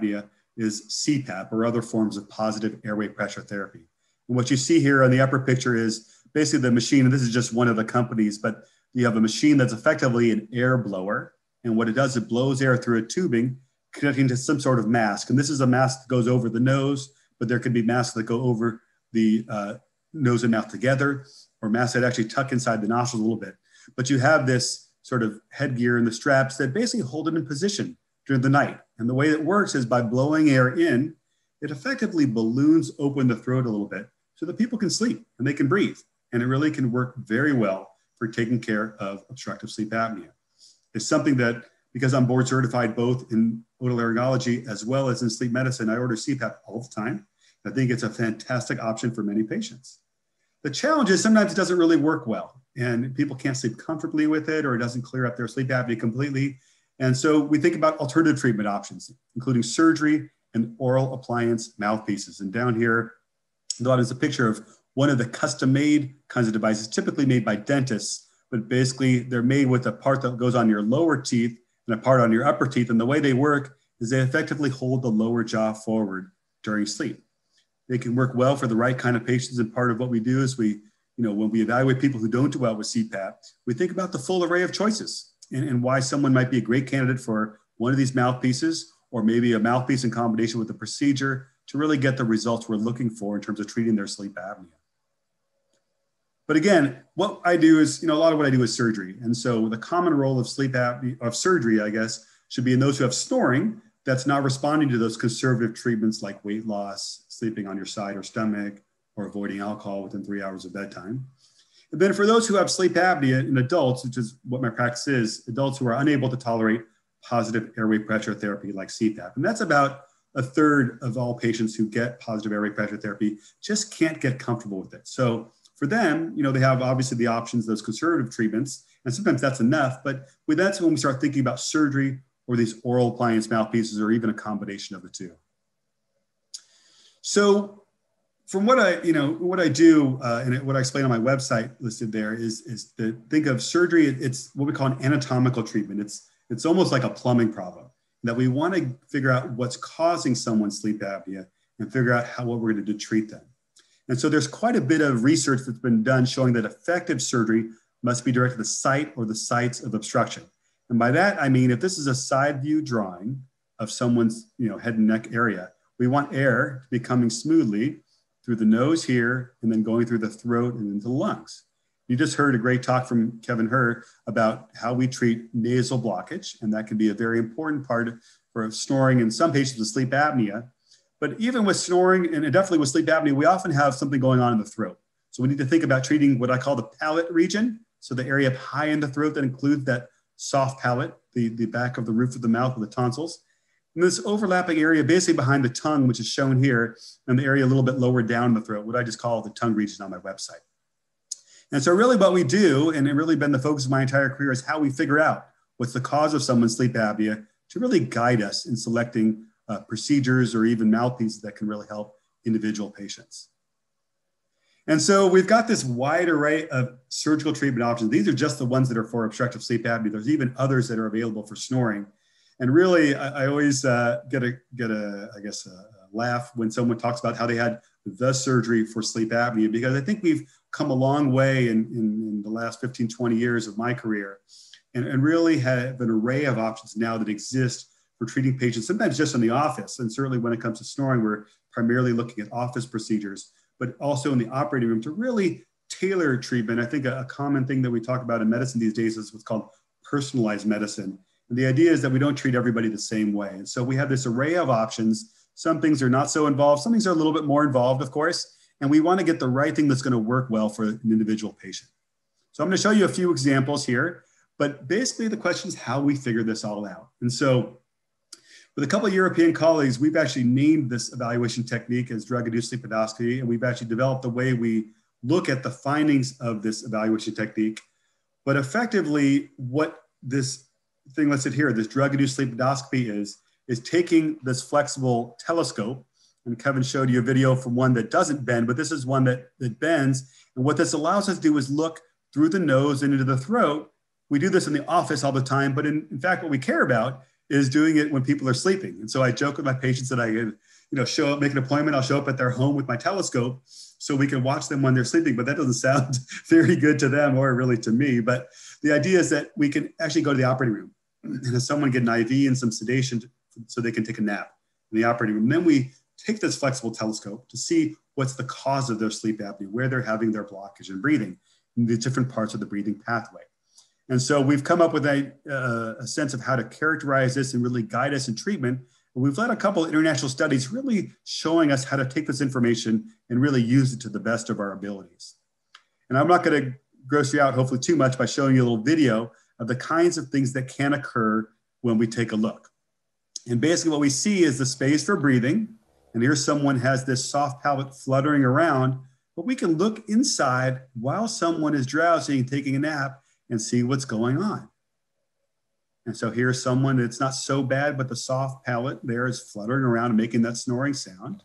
is C PAP or other forms of positive airway pressure therapy. And what you see here on the upper picture is basically the machine, and this is just one of the companies, but you have a machine that's effectively an air blower. And what it does, it blows air through a tubing connecting to some sort of mask. And this is a mask that goes over the nose, but there could be masks that go over the uh, nose and mouth together, or masks that actually tuck inside the nostrils a little bit. But you have this sort of headgear and the straps that basically hold it in position during the night. And the way it works is by blowing air in, it effectively balloons open the throat a little bit so that people can sleep and they can breathe. And it really can work very well for taking care of obstructive sleep apnea. It's something that, because I'm board certified both in otolaryngology as well as in sleep medicine, I order C PAP all the time. I think it's a fantastic option for many patients. The challenge is sometimes it doesn't really work well and people can't sleep comfortably with it, or it doesn't clear up their sleep apnea completely. And so we think about alternative treatment options, including surgery and oral appliance mouthpieces. And down here, that is a picture of one of the custom-made kinds of devices, typically made by dentists, but basically they're made with a part that goes on your lower teeth and a part on your upper teeth. And the way they work is they effectively hold the lower jaw forward during sleep. They can work well for the right kind of patients. And part of what we do is we, you know, when we evaluate people who don't do well with C PAP, we think about the full array of choices and, and why someone might be a great candidate for one of these mouthpieces, or maybe a mouthpiece in combination with a procedure to really get the results we're looking for in terms of treating their sleep apnea. But again, what I do is, you know, a lot of what I do is surgery. And so the common role of sleep apnea, of surgery, I guess, should be in those who have snoring that's not responding to those conservative treatments like weight loss, sleeping on your side or stomach, or avoiding alcohol within three hours of bedtime. And then for those who have sleep apnea in adults, which is what my practice is, adults who are unable to tolerate positive airway pressure therapy like C PAP. And that's about a third of all patients who get positive airway pressure therapy just can't get comfortable with it. So for them, you know, they have obviously the options, those conservative treatments, and sometimes that's enough, but with that's when we start thinking about surgery or these oral appliance mouthpieces, or even a combination of the two. So from what I, you know, what I do uh, and what I explain on my website listed there is, is to think of surgery, it's what we call an anatomical treatment. It's, it's almost like a plumbing problem, that we want to figure out what's causing someone's sleep apnea and figure out how, what we're going to do to treat them. And so there's quite a bit of research that's been done showing that effective surgery must be directed to the site or the sites of obstruction. And by that, I mean, if this is a side view drawing of someone's, you know, head and neck area, we want air to be coming smoothly through the nose here and then going through the throat and into the lungs. You just heard a great talk from Kevin Hur about how we treat nasal blockage, and that can be a very important part for snoring in some patients with sleep apnea. But even with snoring, and definitely with sleep apnea, we often have something going on in the throat. So we need to think about treating what I call the palate region. So the area up high in the throat that includes that soft palate, the, the back of the roof of the mouth with the tonsils. And this overlapping area basically behind the tongue, which is shown here, and the area a little bit lower down in the throat, what I just call the tongue region on my website. And so really what we do, and it really been the focus of my entire career, is how we figure out what's the cause of someone's sleep apnea to really guide us in selecting uh, procedures or even mouthpieces that can really help individual patients. And so we've got this wide array of surgical treatment options. These are just the ones that are for obstructive sleep apnea. There's even others that are available for snoring. And really, I, I always uh, get a, get a, I guess, a, a laugh when someone talks about how they had the surgery for sleep apnea, because I think we've come a long way in, in, in the last fifteen, twenty years of my career, and, and really have an array of options now that exist for treating patients, sometimes just in the office. And certainly when it comes to snoring, we're primarily looking at office procedures, but also in the operating room to really tailor treatment. I think a, a common thing that we talk about in medicine these days is what's called personalized medicine. And the idea is that we don't treat everybody the same way. And so we have this array of options. Some things are not so involved. Some things are a little bit more involved, of course. And we want to get the right thing that's going to work well for an individual patient. So I'm going to show you a few examples here. But basically the question is how we figure this all out. And so with a couple of European colleagues, we've actually named this evaluation technique as drug-induced sleep endoscopy, and we've actually developed the way we look at the findings of this evaluation technique. But effectively, what this thing listed here, this drug-induced sleep endoscopy is, is taking this flexible telescope, and Kevin showed you a video from one that doesn't bend, but this is one that, that bends. And what this allows us to do is look through the nose and into the throat. We do this in the office all the time, but in, in fact, what we care about is doing it when people are sleeping. And so I joke with my patients that I, you know, show up, make an appointment. I'll show up at their home with my telescope so we can watch them when they're sleeping. But that doesn't sound very good to them or really to me. But the idea is that we can actually go to the operating room and have someone get an I V and some sedation so they can take a nap in the operating room. And then we take this flexible telescope to see what's the cause of their sleep apnea, where they're having their blockage in breathing, in the different parts of the breathing pathway. And so we've come up with a, uh, a sense of how to characterize this and really guide us in treatment. And we've led a couple of international studies really showing us how to take this information and really use it to the best of our abilities. And I'm not going to gross you out, hopefully too much, by showing you a little video of the kinds of things that can occur when we take a look. And basically what we see is the space for breathing. And here someone has this soft palate fluttering around, but we can look inside while someone is drowsy and taking a nap and see what's going on. And so here's someone, it's not so bad, but the soft palate there is fluttering around and making that snoring sound.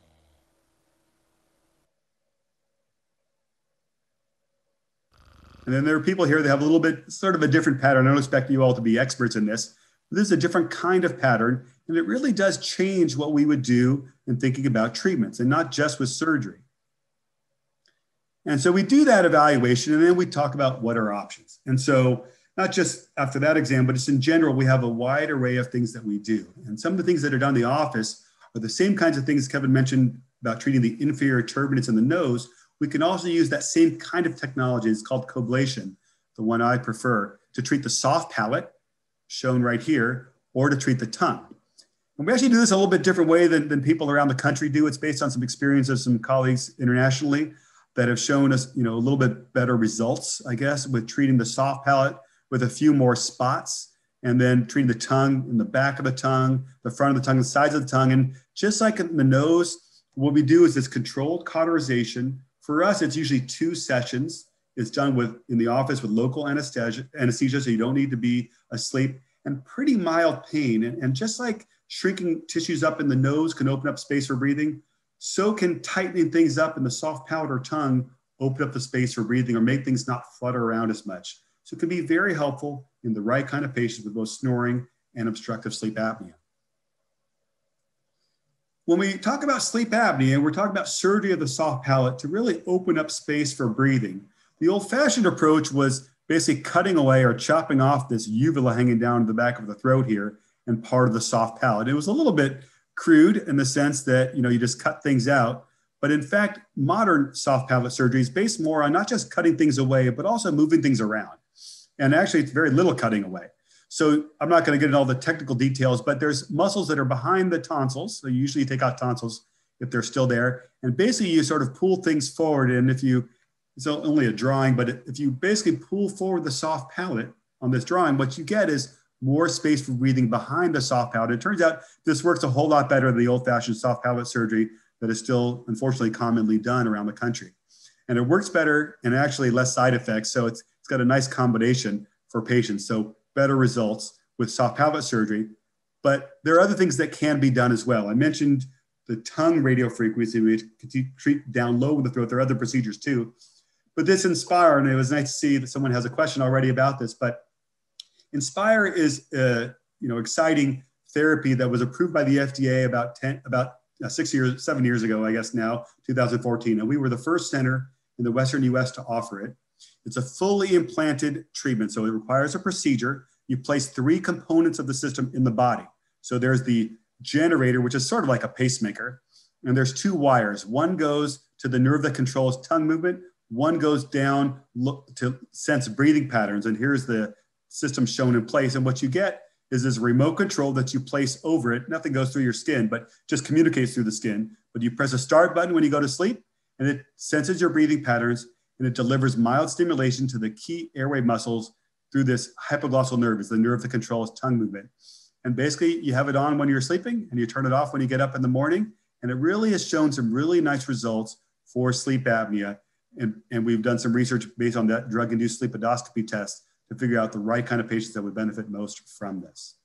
And then there are people here that have a little bit, sort of a different pattern. I don't expect you all to be experts in this, but this is a different kind of pattern. And it really does change what we would do in thinking about treatments, and not just with surgery. And so we do that evaluation, and then we talk about what are options. And so not just after that exam, but just in general, we have a wide array of things that we do. And some of the things that are done in the office are the same kinds of things Kevin mentioned about treating the inferior turbinates in the nose. We can also use that same kind of technology. It's called coblation, the one I prefer, to treat the soft palate, shown right here, or to treat the tongue. And we actually do this a little bit different way than, than people around the country do. It's based on some experience of some colleagues internationally that have shown us, you know, a little bit better results, I guess, with treating the soft palate with a few more spots, and then treating the tongue in the back of the tongue, the front of the tongue, the sides of the tongue. And just like in the nose, what we do is this controlled cauterization. For us, it's usually two sessions. It's done with in the office with local anesthesia, anesthesia, so you don't need to be asleep, and pretty mild pain. And, and just like shrinking tissues up in the nose can open up space for breathing, so can tightening things up in the soft palate or tongue open up the space for breathing or make things not flutter around as much. So it can be very helpful in the right kind of patients with both snoring and obstructive sleep apnea. When we talk about sleep apnea, we're talking about surgery of the soft palate to really open up space for breathing. The old-fashioned approach was basically cutting away or chopping off this uvula hanging down to the back of the throat here and part of the soft palate. It was a little bit crude in the sense that, you know, you just cut things out. But in fact, modern soft palate surgery is based more on not just cutting things away, but also moving things around. And actually, it's very little cutting away. So I'm not going to get into all the technical details, but there's muscles that are behind the tonsils. So you usually take out tonsils if they're still there. And basically, you sort of pull things forward. And if you, it's only a drawing, but if you basically pull forward the soft palate on this drawing, what you get is more space for breathing behind the soft palate. It turns out this works a whole lot better than the old-fashioned soft palate surgery that is still, unfortunately, commonly done around the country. And it works better and actually less side effects. So it's, it's got a nice combination for patients. So better results with soft palate surgery. But there are other things that can be done as well. I mentioned the tongue radiofrequency, we treat down low in the throat. There are other procedures too. But this Inspire, and it was nice to see that someone has a question already about this, but Inspire is a you know, exciting therapy that was approved by the F D A about, ten, about six years, seven years ago, I guess now, two thousand fourteen. And we were the first center in the Western U S to offer it. It's a fully implanted treatment. So it requires a procedure. You place three components of the system in the body. So there's the generator, which is sort of like a pacemaker. And there's two wires. One goes to the nerve that controls tongue movement. One goes down to sense breathing patterns. And here's the system shown in place. And what you get is this remote control that you place over it. Nothing goes through your skin, but just communicates through the skin. But you press a start button when you go to sleep, and it senses your breathing patterns, and it delivers mild stimulation to the key airway muscles through this hypoglossal nerve. It's the nerve that controls tongue movement. And basically, you have it on when you're sleeping, and you turn it off when you get up in the morning. And it really has shown some really nice results for sleep apnea. And, and we've done some research based on that drug-induced sleep endoscopy test to figure out the right kind of patients that would benefit most from this.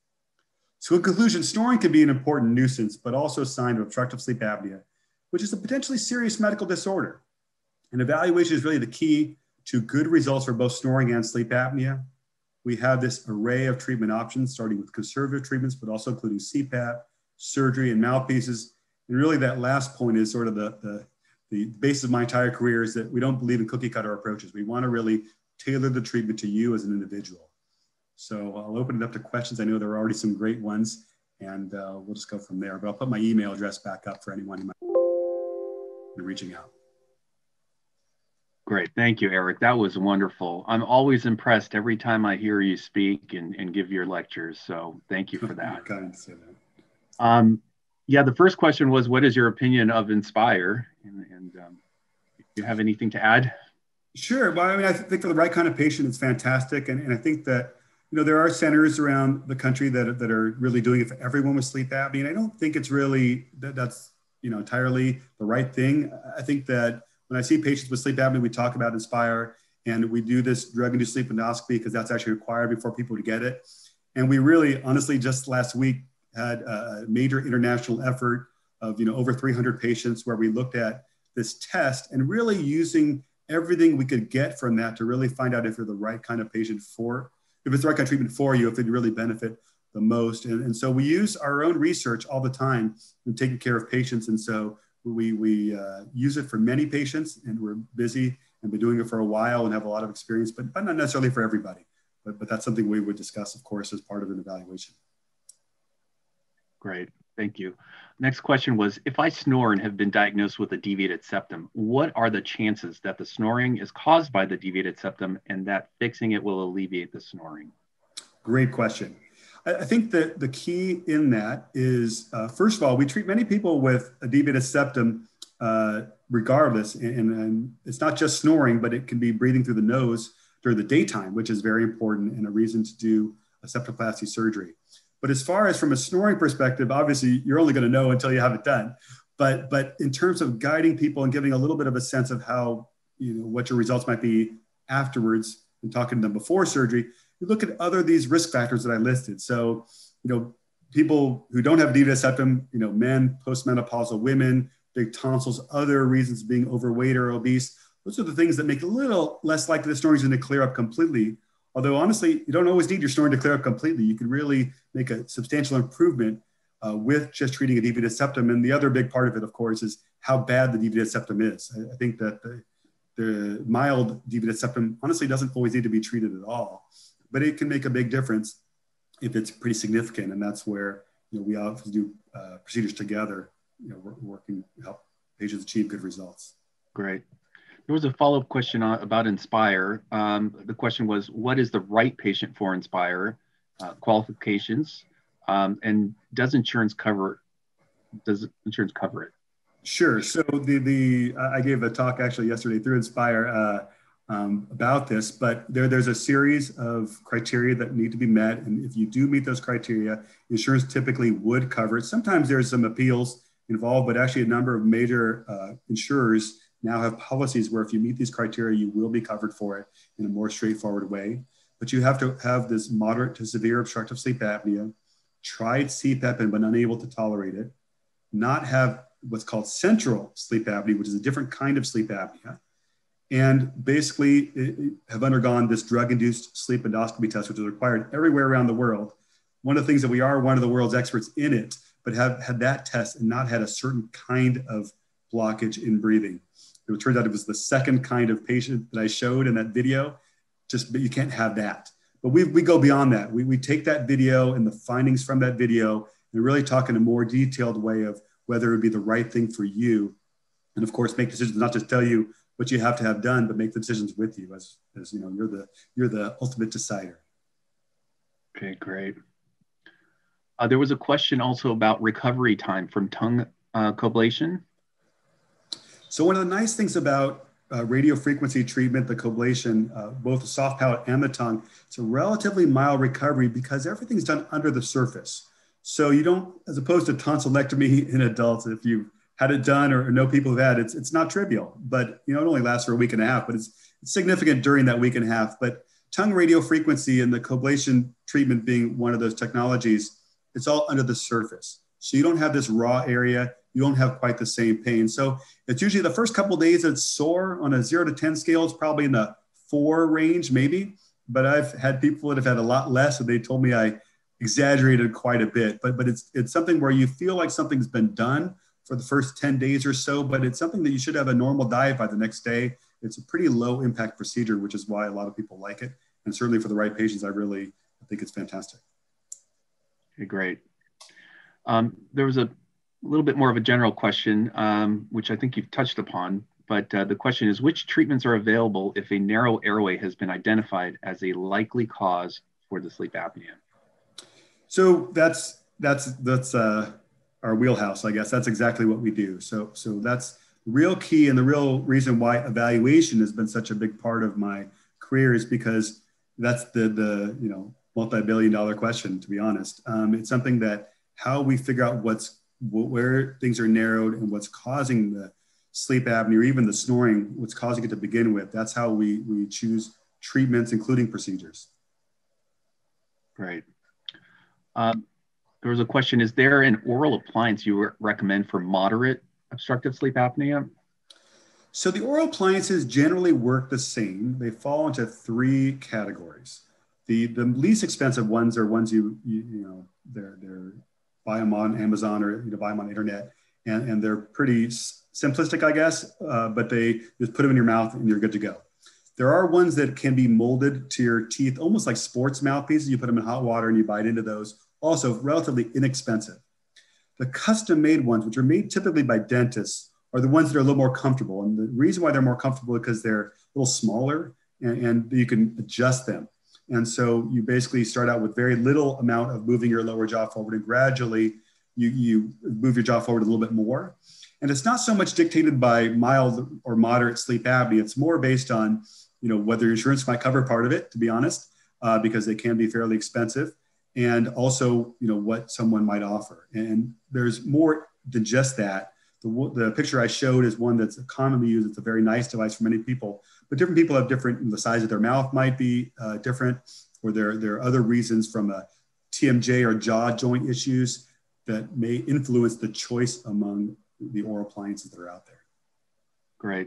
So in conclusion, snoring can be an important nuisance, but also a sign of obstructive sleep apnea, which is a potentially serious medical disorder. And evaluation is really the key to good results for both snoring and sleep apnea. we have this array of treatment options, starting with conservative treatments, but also including C PAP, surgery, and mouthpieces. And really that last point is sort of the, the, the basis of my entire career, is that we don't believe in cookie cutter approaches. We want to really tailor the treatment to you as an individual. So I'll open it up to questions. I know there are already some great ones, and uh, we'll just go from there. But I'll put my email address back up for anyone who might be reaching out. Great. Thank you, Eric. That was wonderful. I'm always impressed every time I hear you speak and, and give your lectures. So thank you for that. Kind to say that. Um, yeah, the first question was, what is your opinion of Inspire? And, and um, do you have anything to add? Sure. Well, I mean, I think for the right kind of patient, it's fantastic. And, and I think that, you know, there are centers around the country that, that are really doing it for everyone with sleep apnea. And I don't think it's really, that, that's, you know, entirely the right thing. I think that when I see patients with sleep apnea, we talk about Inspire, and we do this drug-induced sleep endoscopy because that's actually required before people to get it. And we really, honestly, just last week had a major international effort of, you know, over three hundred patients where we looked at this test and really using everything we could get from that to really find out if you're the right kind of patient for, if it's the right kind of treatment for you, if it'd really benefit the most. And, and so we use our own research all the time in taking care of patients. And so we, we uh, use it for many patients, and we're busy and been doing it for a while and have a lot of experience, but, but not necessarily for everybody. But, but that's something we would discuss, of course, as part of an evaluation. Great. Thank you. Next question was, if I snore and have been diagnosed with a deviated septum, what are the chances that the snoring is caused by the deviated septum and that fixing it will alleviate the snoring? Great question. I think that the key in that is, uh, first of all, we treat many people with a deviated septum uh, regardless. And, and it's not just snoring, but it can be breathing through the nose during the daytime, which is very important and a reason to do a septoplasty surgery. But as far as from a snoring perspective, obviously you're only going to know until you have it done. But, but in terms of guiding people and giving a little bit of a sense of how, you know, what your results might be afterwards and talking to them before surgery, you look at other these risk factors that I listed. So, you know, people who don't have deviated septum, you know, men, postmenopausal women, big tonsils, other reasons being overweight or obese. Those are the things that make it a little less likely the snoring is going to clear up completely. Although honestly, you don't always need your snoring to clear up completely. You can really make a substantial improvement uh, with just treating a deviated septum. And the other big part of it, of course, is how bad the deviated septum is. I, I think that the, the mild deviated septum honestly doesn't always need to be treated at all, but it can make a big difference if it's pretty significant. And that's where, you know, we often do uh, procedures together, you know, we're working to help patients achieve good results. Great. There was a follow-up question on, about Inspire. Um, the question was, what is the right patient for Inspire? Uh, qualifications, um, and does insurance cover? Does insurance cover it? Sure. So the the I gave a talk actually yesterday through Inspire uh, um, about this, but there there's a series of criteria that need to be met, and if you do meet those criteria, insurance typically would cover it. Sometimes there's some appeals involved, but actually a number of major uh, insurers now have policies where if you meet these criteria, you will be covered for it in a more straightforward way. But you have to have this moderate to severe obstructive sleep apnea, tried C PAP and been unable to tolerate it, not have what's called central sleep apnea, which is a different kind of sleep apnea, and basically have undergone this drug-induced sleep endoscopy test, which is required everywhere around the world. One of the things that we are one of the world's experts in it, but have had that test and not had a certain kind of blockage in breathing. It turns out it was the second kind of patient that I showed in that video, just, but you can't have that. But we, we go beyond that. We, we take that video and the findings from that video and really talk in a more detailed way of whether it would be the right thing for you. And of course, make decisions, not just tell you what you have to have done, but make the decisions with you as, as you know, you're the, you're the ultimate decider. Okay, great. Uh, there was a question also about recovery time from tongue uh, coblation. So one of the nice things about uh, radiofrequency treatment, the coblation, uh, both the soft palate and the tongue, it's a relatively mild recovery because everything's done under the surface. So you don't, as opposed to tonsillectomy in adults, if you've had it done or, or know people who've had it, it's, it's not trivial, but you know, it only lasts for a week and a half, but it's, it's significant during that week and a half. But tongue radiofrequency and the coblation treatment being one of those technologies, it's all under the surface. So you don't have this raw area. You don't have quite the same pain. So it's usually the first couple of days it's sore on a zero to ten scale. It's probably in the four range maybe, but I've had people that have had a lot less, and they told me I exaggerated quite a bit. But but it's it's something where you feel like something's been done for the first ten days or so, but it's something that you should have a normal diet by the next day. It's a pretty low impact procedure, which is why a lot of people like it. And certainly for the right patients, I really think it's fantastic. Okay, great. Um, there was a little bit more of a general question, um, which I think you've touched upon, but uh, the question is, which treatments are available if a narrow airway has been identified as a likely cause for the sleep apnea? So that's, that's, that's uh, our wheelhouse, I guess. That's exactly what we do. So, so that's the real key, and the real reason why evaluation has been such a big part of my career is because that's the, the you know, multi-billion dollar question, to be honest. Um, it's something that how we figure out what's where things are narrowed and what's causing the sleep apnea or even the snoring, what's causing it to begin with. That's how we, we choose treatments, including procedures. Great. Um, there was a question, is there an oral appliance you re recommend for moderate obstructive sleep apnea? So the oral appliances generally work the same. They fall into three categories. The, the least expensive ones are ones you, you, you know, they're, they're buy them on Amazon or you know, buy them on the internet. And, and they're pretty simplistic, I guess, uh, but they just put them in your mouth and you're good to go. There are ones that can be molded to your teeth, almost like sports mouthpieces. You put them in hot water and you bite into those, also relatively inexpensive. The custom-made ones, which are made typically by dentists, are the ones that are a little more comfortable. And the reason why they're more comfortable is because they're a little smaller and, and you can adjust them. And so you basically start out with very little amount of moving your lower jaw forward, and gradually you, you move your jaw forward a little bit more. And it's not so much dictated by mild or moderate sleep apnea. It's more based on, you know, whether your insurance might cover part of it, to be honest, uh, because they can be fairly expensive, and also, you know, what someone might offer. And there's more than just that. The, the picture I showed is one that's commonly used. It's a very nice device for many people, but different people have different, the size of their mouth might be uh, different, or there, there are other reasons from a T M J or jaw joint issues that may influence the choice among the oral appliances that are out there. Great.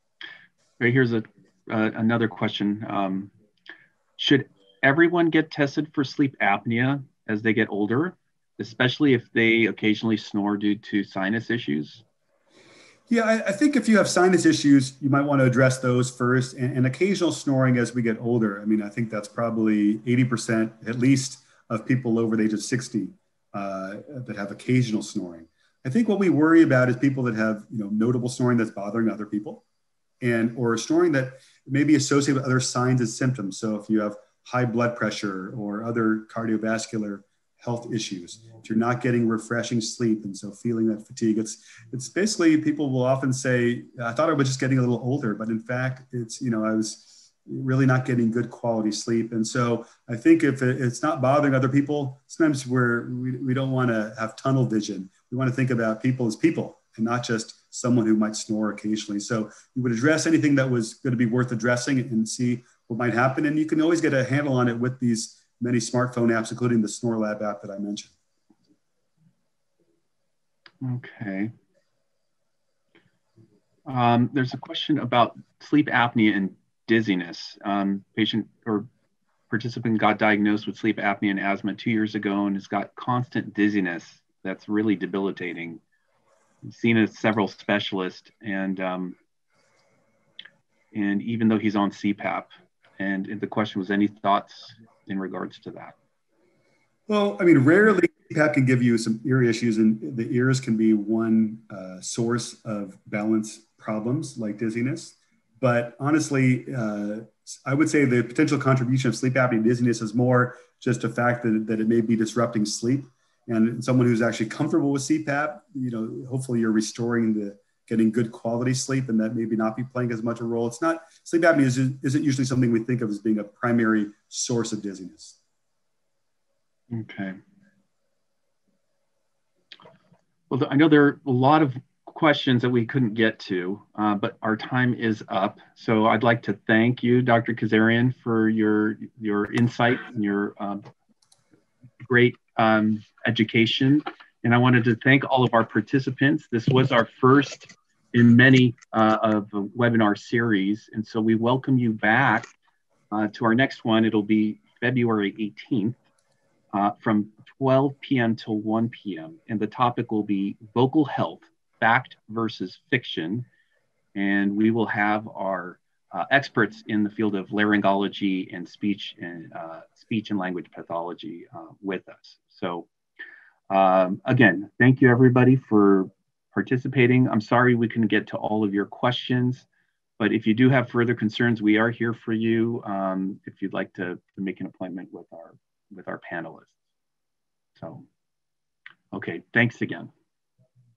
Right, here's a, uh, another question. Um, should everyone get tested for sleep apnea as they get older, especially if they occasionally snore due to sinus issues? Yeah, I, I think if you have sinus issues, you might want to address those first, and, and occasional snoring as we get older. I mean, I think that's probably eighty percent at least of people over the age of sixty uh, that have occasional snoring. I think what we worry about is people that have, you know, notable snoring that's bothering other people, and or snoring that may be associated with other signs and symptoms. So if you have high blood pressure or other cardiovascular health issues, if you're not getting refreshing sleep and so feeling that fatigue, it's it's basically, people will often say, I thought I was just getting a little older, but in fact, it's, you know, I was really not getting good quality sleep. And so I think if it's not bothering other people, sometimes we're, we, we don't want to have tunnel vision. We want to think about people as people and not just someone who might snore occasionally. So you would address anything that was going to be worth addressing and see what might happen. And you can always get a handle on it with these many smartphone apps, including the SnoreLab app that I mentioned. Okay. Um, there's a question about sleep apnea and dizziness. Um, patient or participant got diagnosed with sleep apnea and asthma two years ago and has got constant dizziness that's really debilitating. He's seen as several specialists, and um, and even though he's on C PAP, and, and the question was, any thoughts in regards to that? Well, I mean, rarely C PAP can give you some ear issues, and the ears can be one uh, source of balance problems like dizziness. But honestly, uh, I would say the potential contribution of sleep apnea and dizziness is more just a fact that, that it may be disrupting sleep. And someone who's actually comfortable with C PAP, you know, hopefully you're restoring the getting good quality sleep, and that maybe not be playing as much a role. It's not, sleep apnea isn't, isn't usually something we think of as being a primary source of dizziness. Okay. Well, I know there are a lot of questions that we couldn't get to, uh, but our time is up. So I'd like to thank you, Doctor Kazarian, for your, your insight and your um, great um, education. And I wanted to thank all of our participants. This was our first in many uh, of a webinar series. And so we welcome you back uh, to our next one, it'll be February eighteenth uh, from twelve p m till one p m And the topic will be vocal health, fact versus fiction. And we will have our uh, experts in the field of laryngology and speech and uh, speech and language pathology uh, with us. So um, again, thank you everybody for participating. I'm sorry we couldn't get to all of your questions, but if you do have further concerns, we are here for you um, if you'd like to, to make an appointment with our, with our panelists. So, okay, thanks again.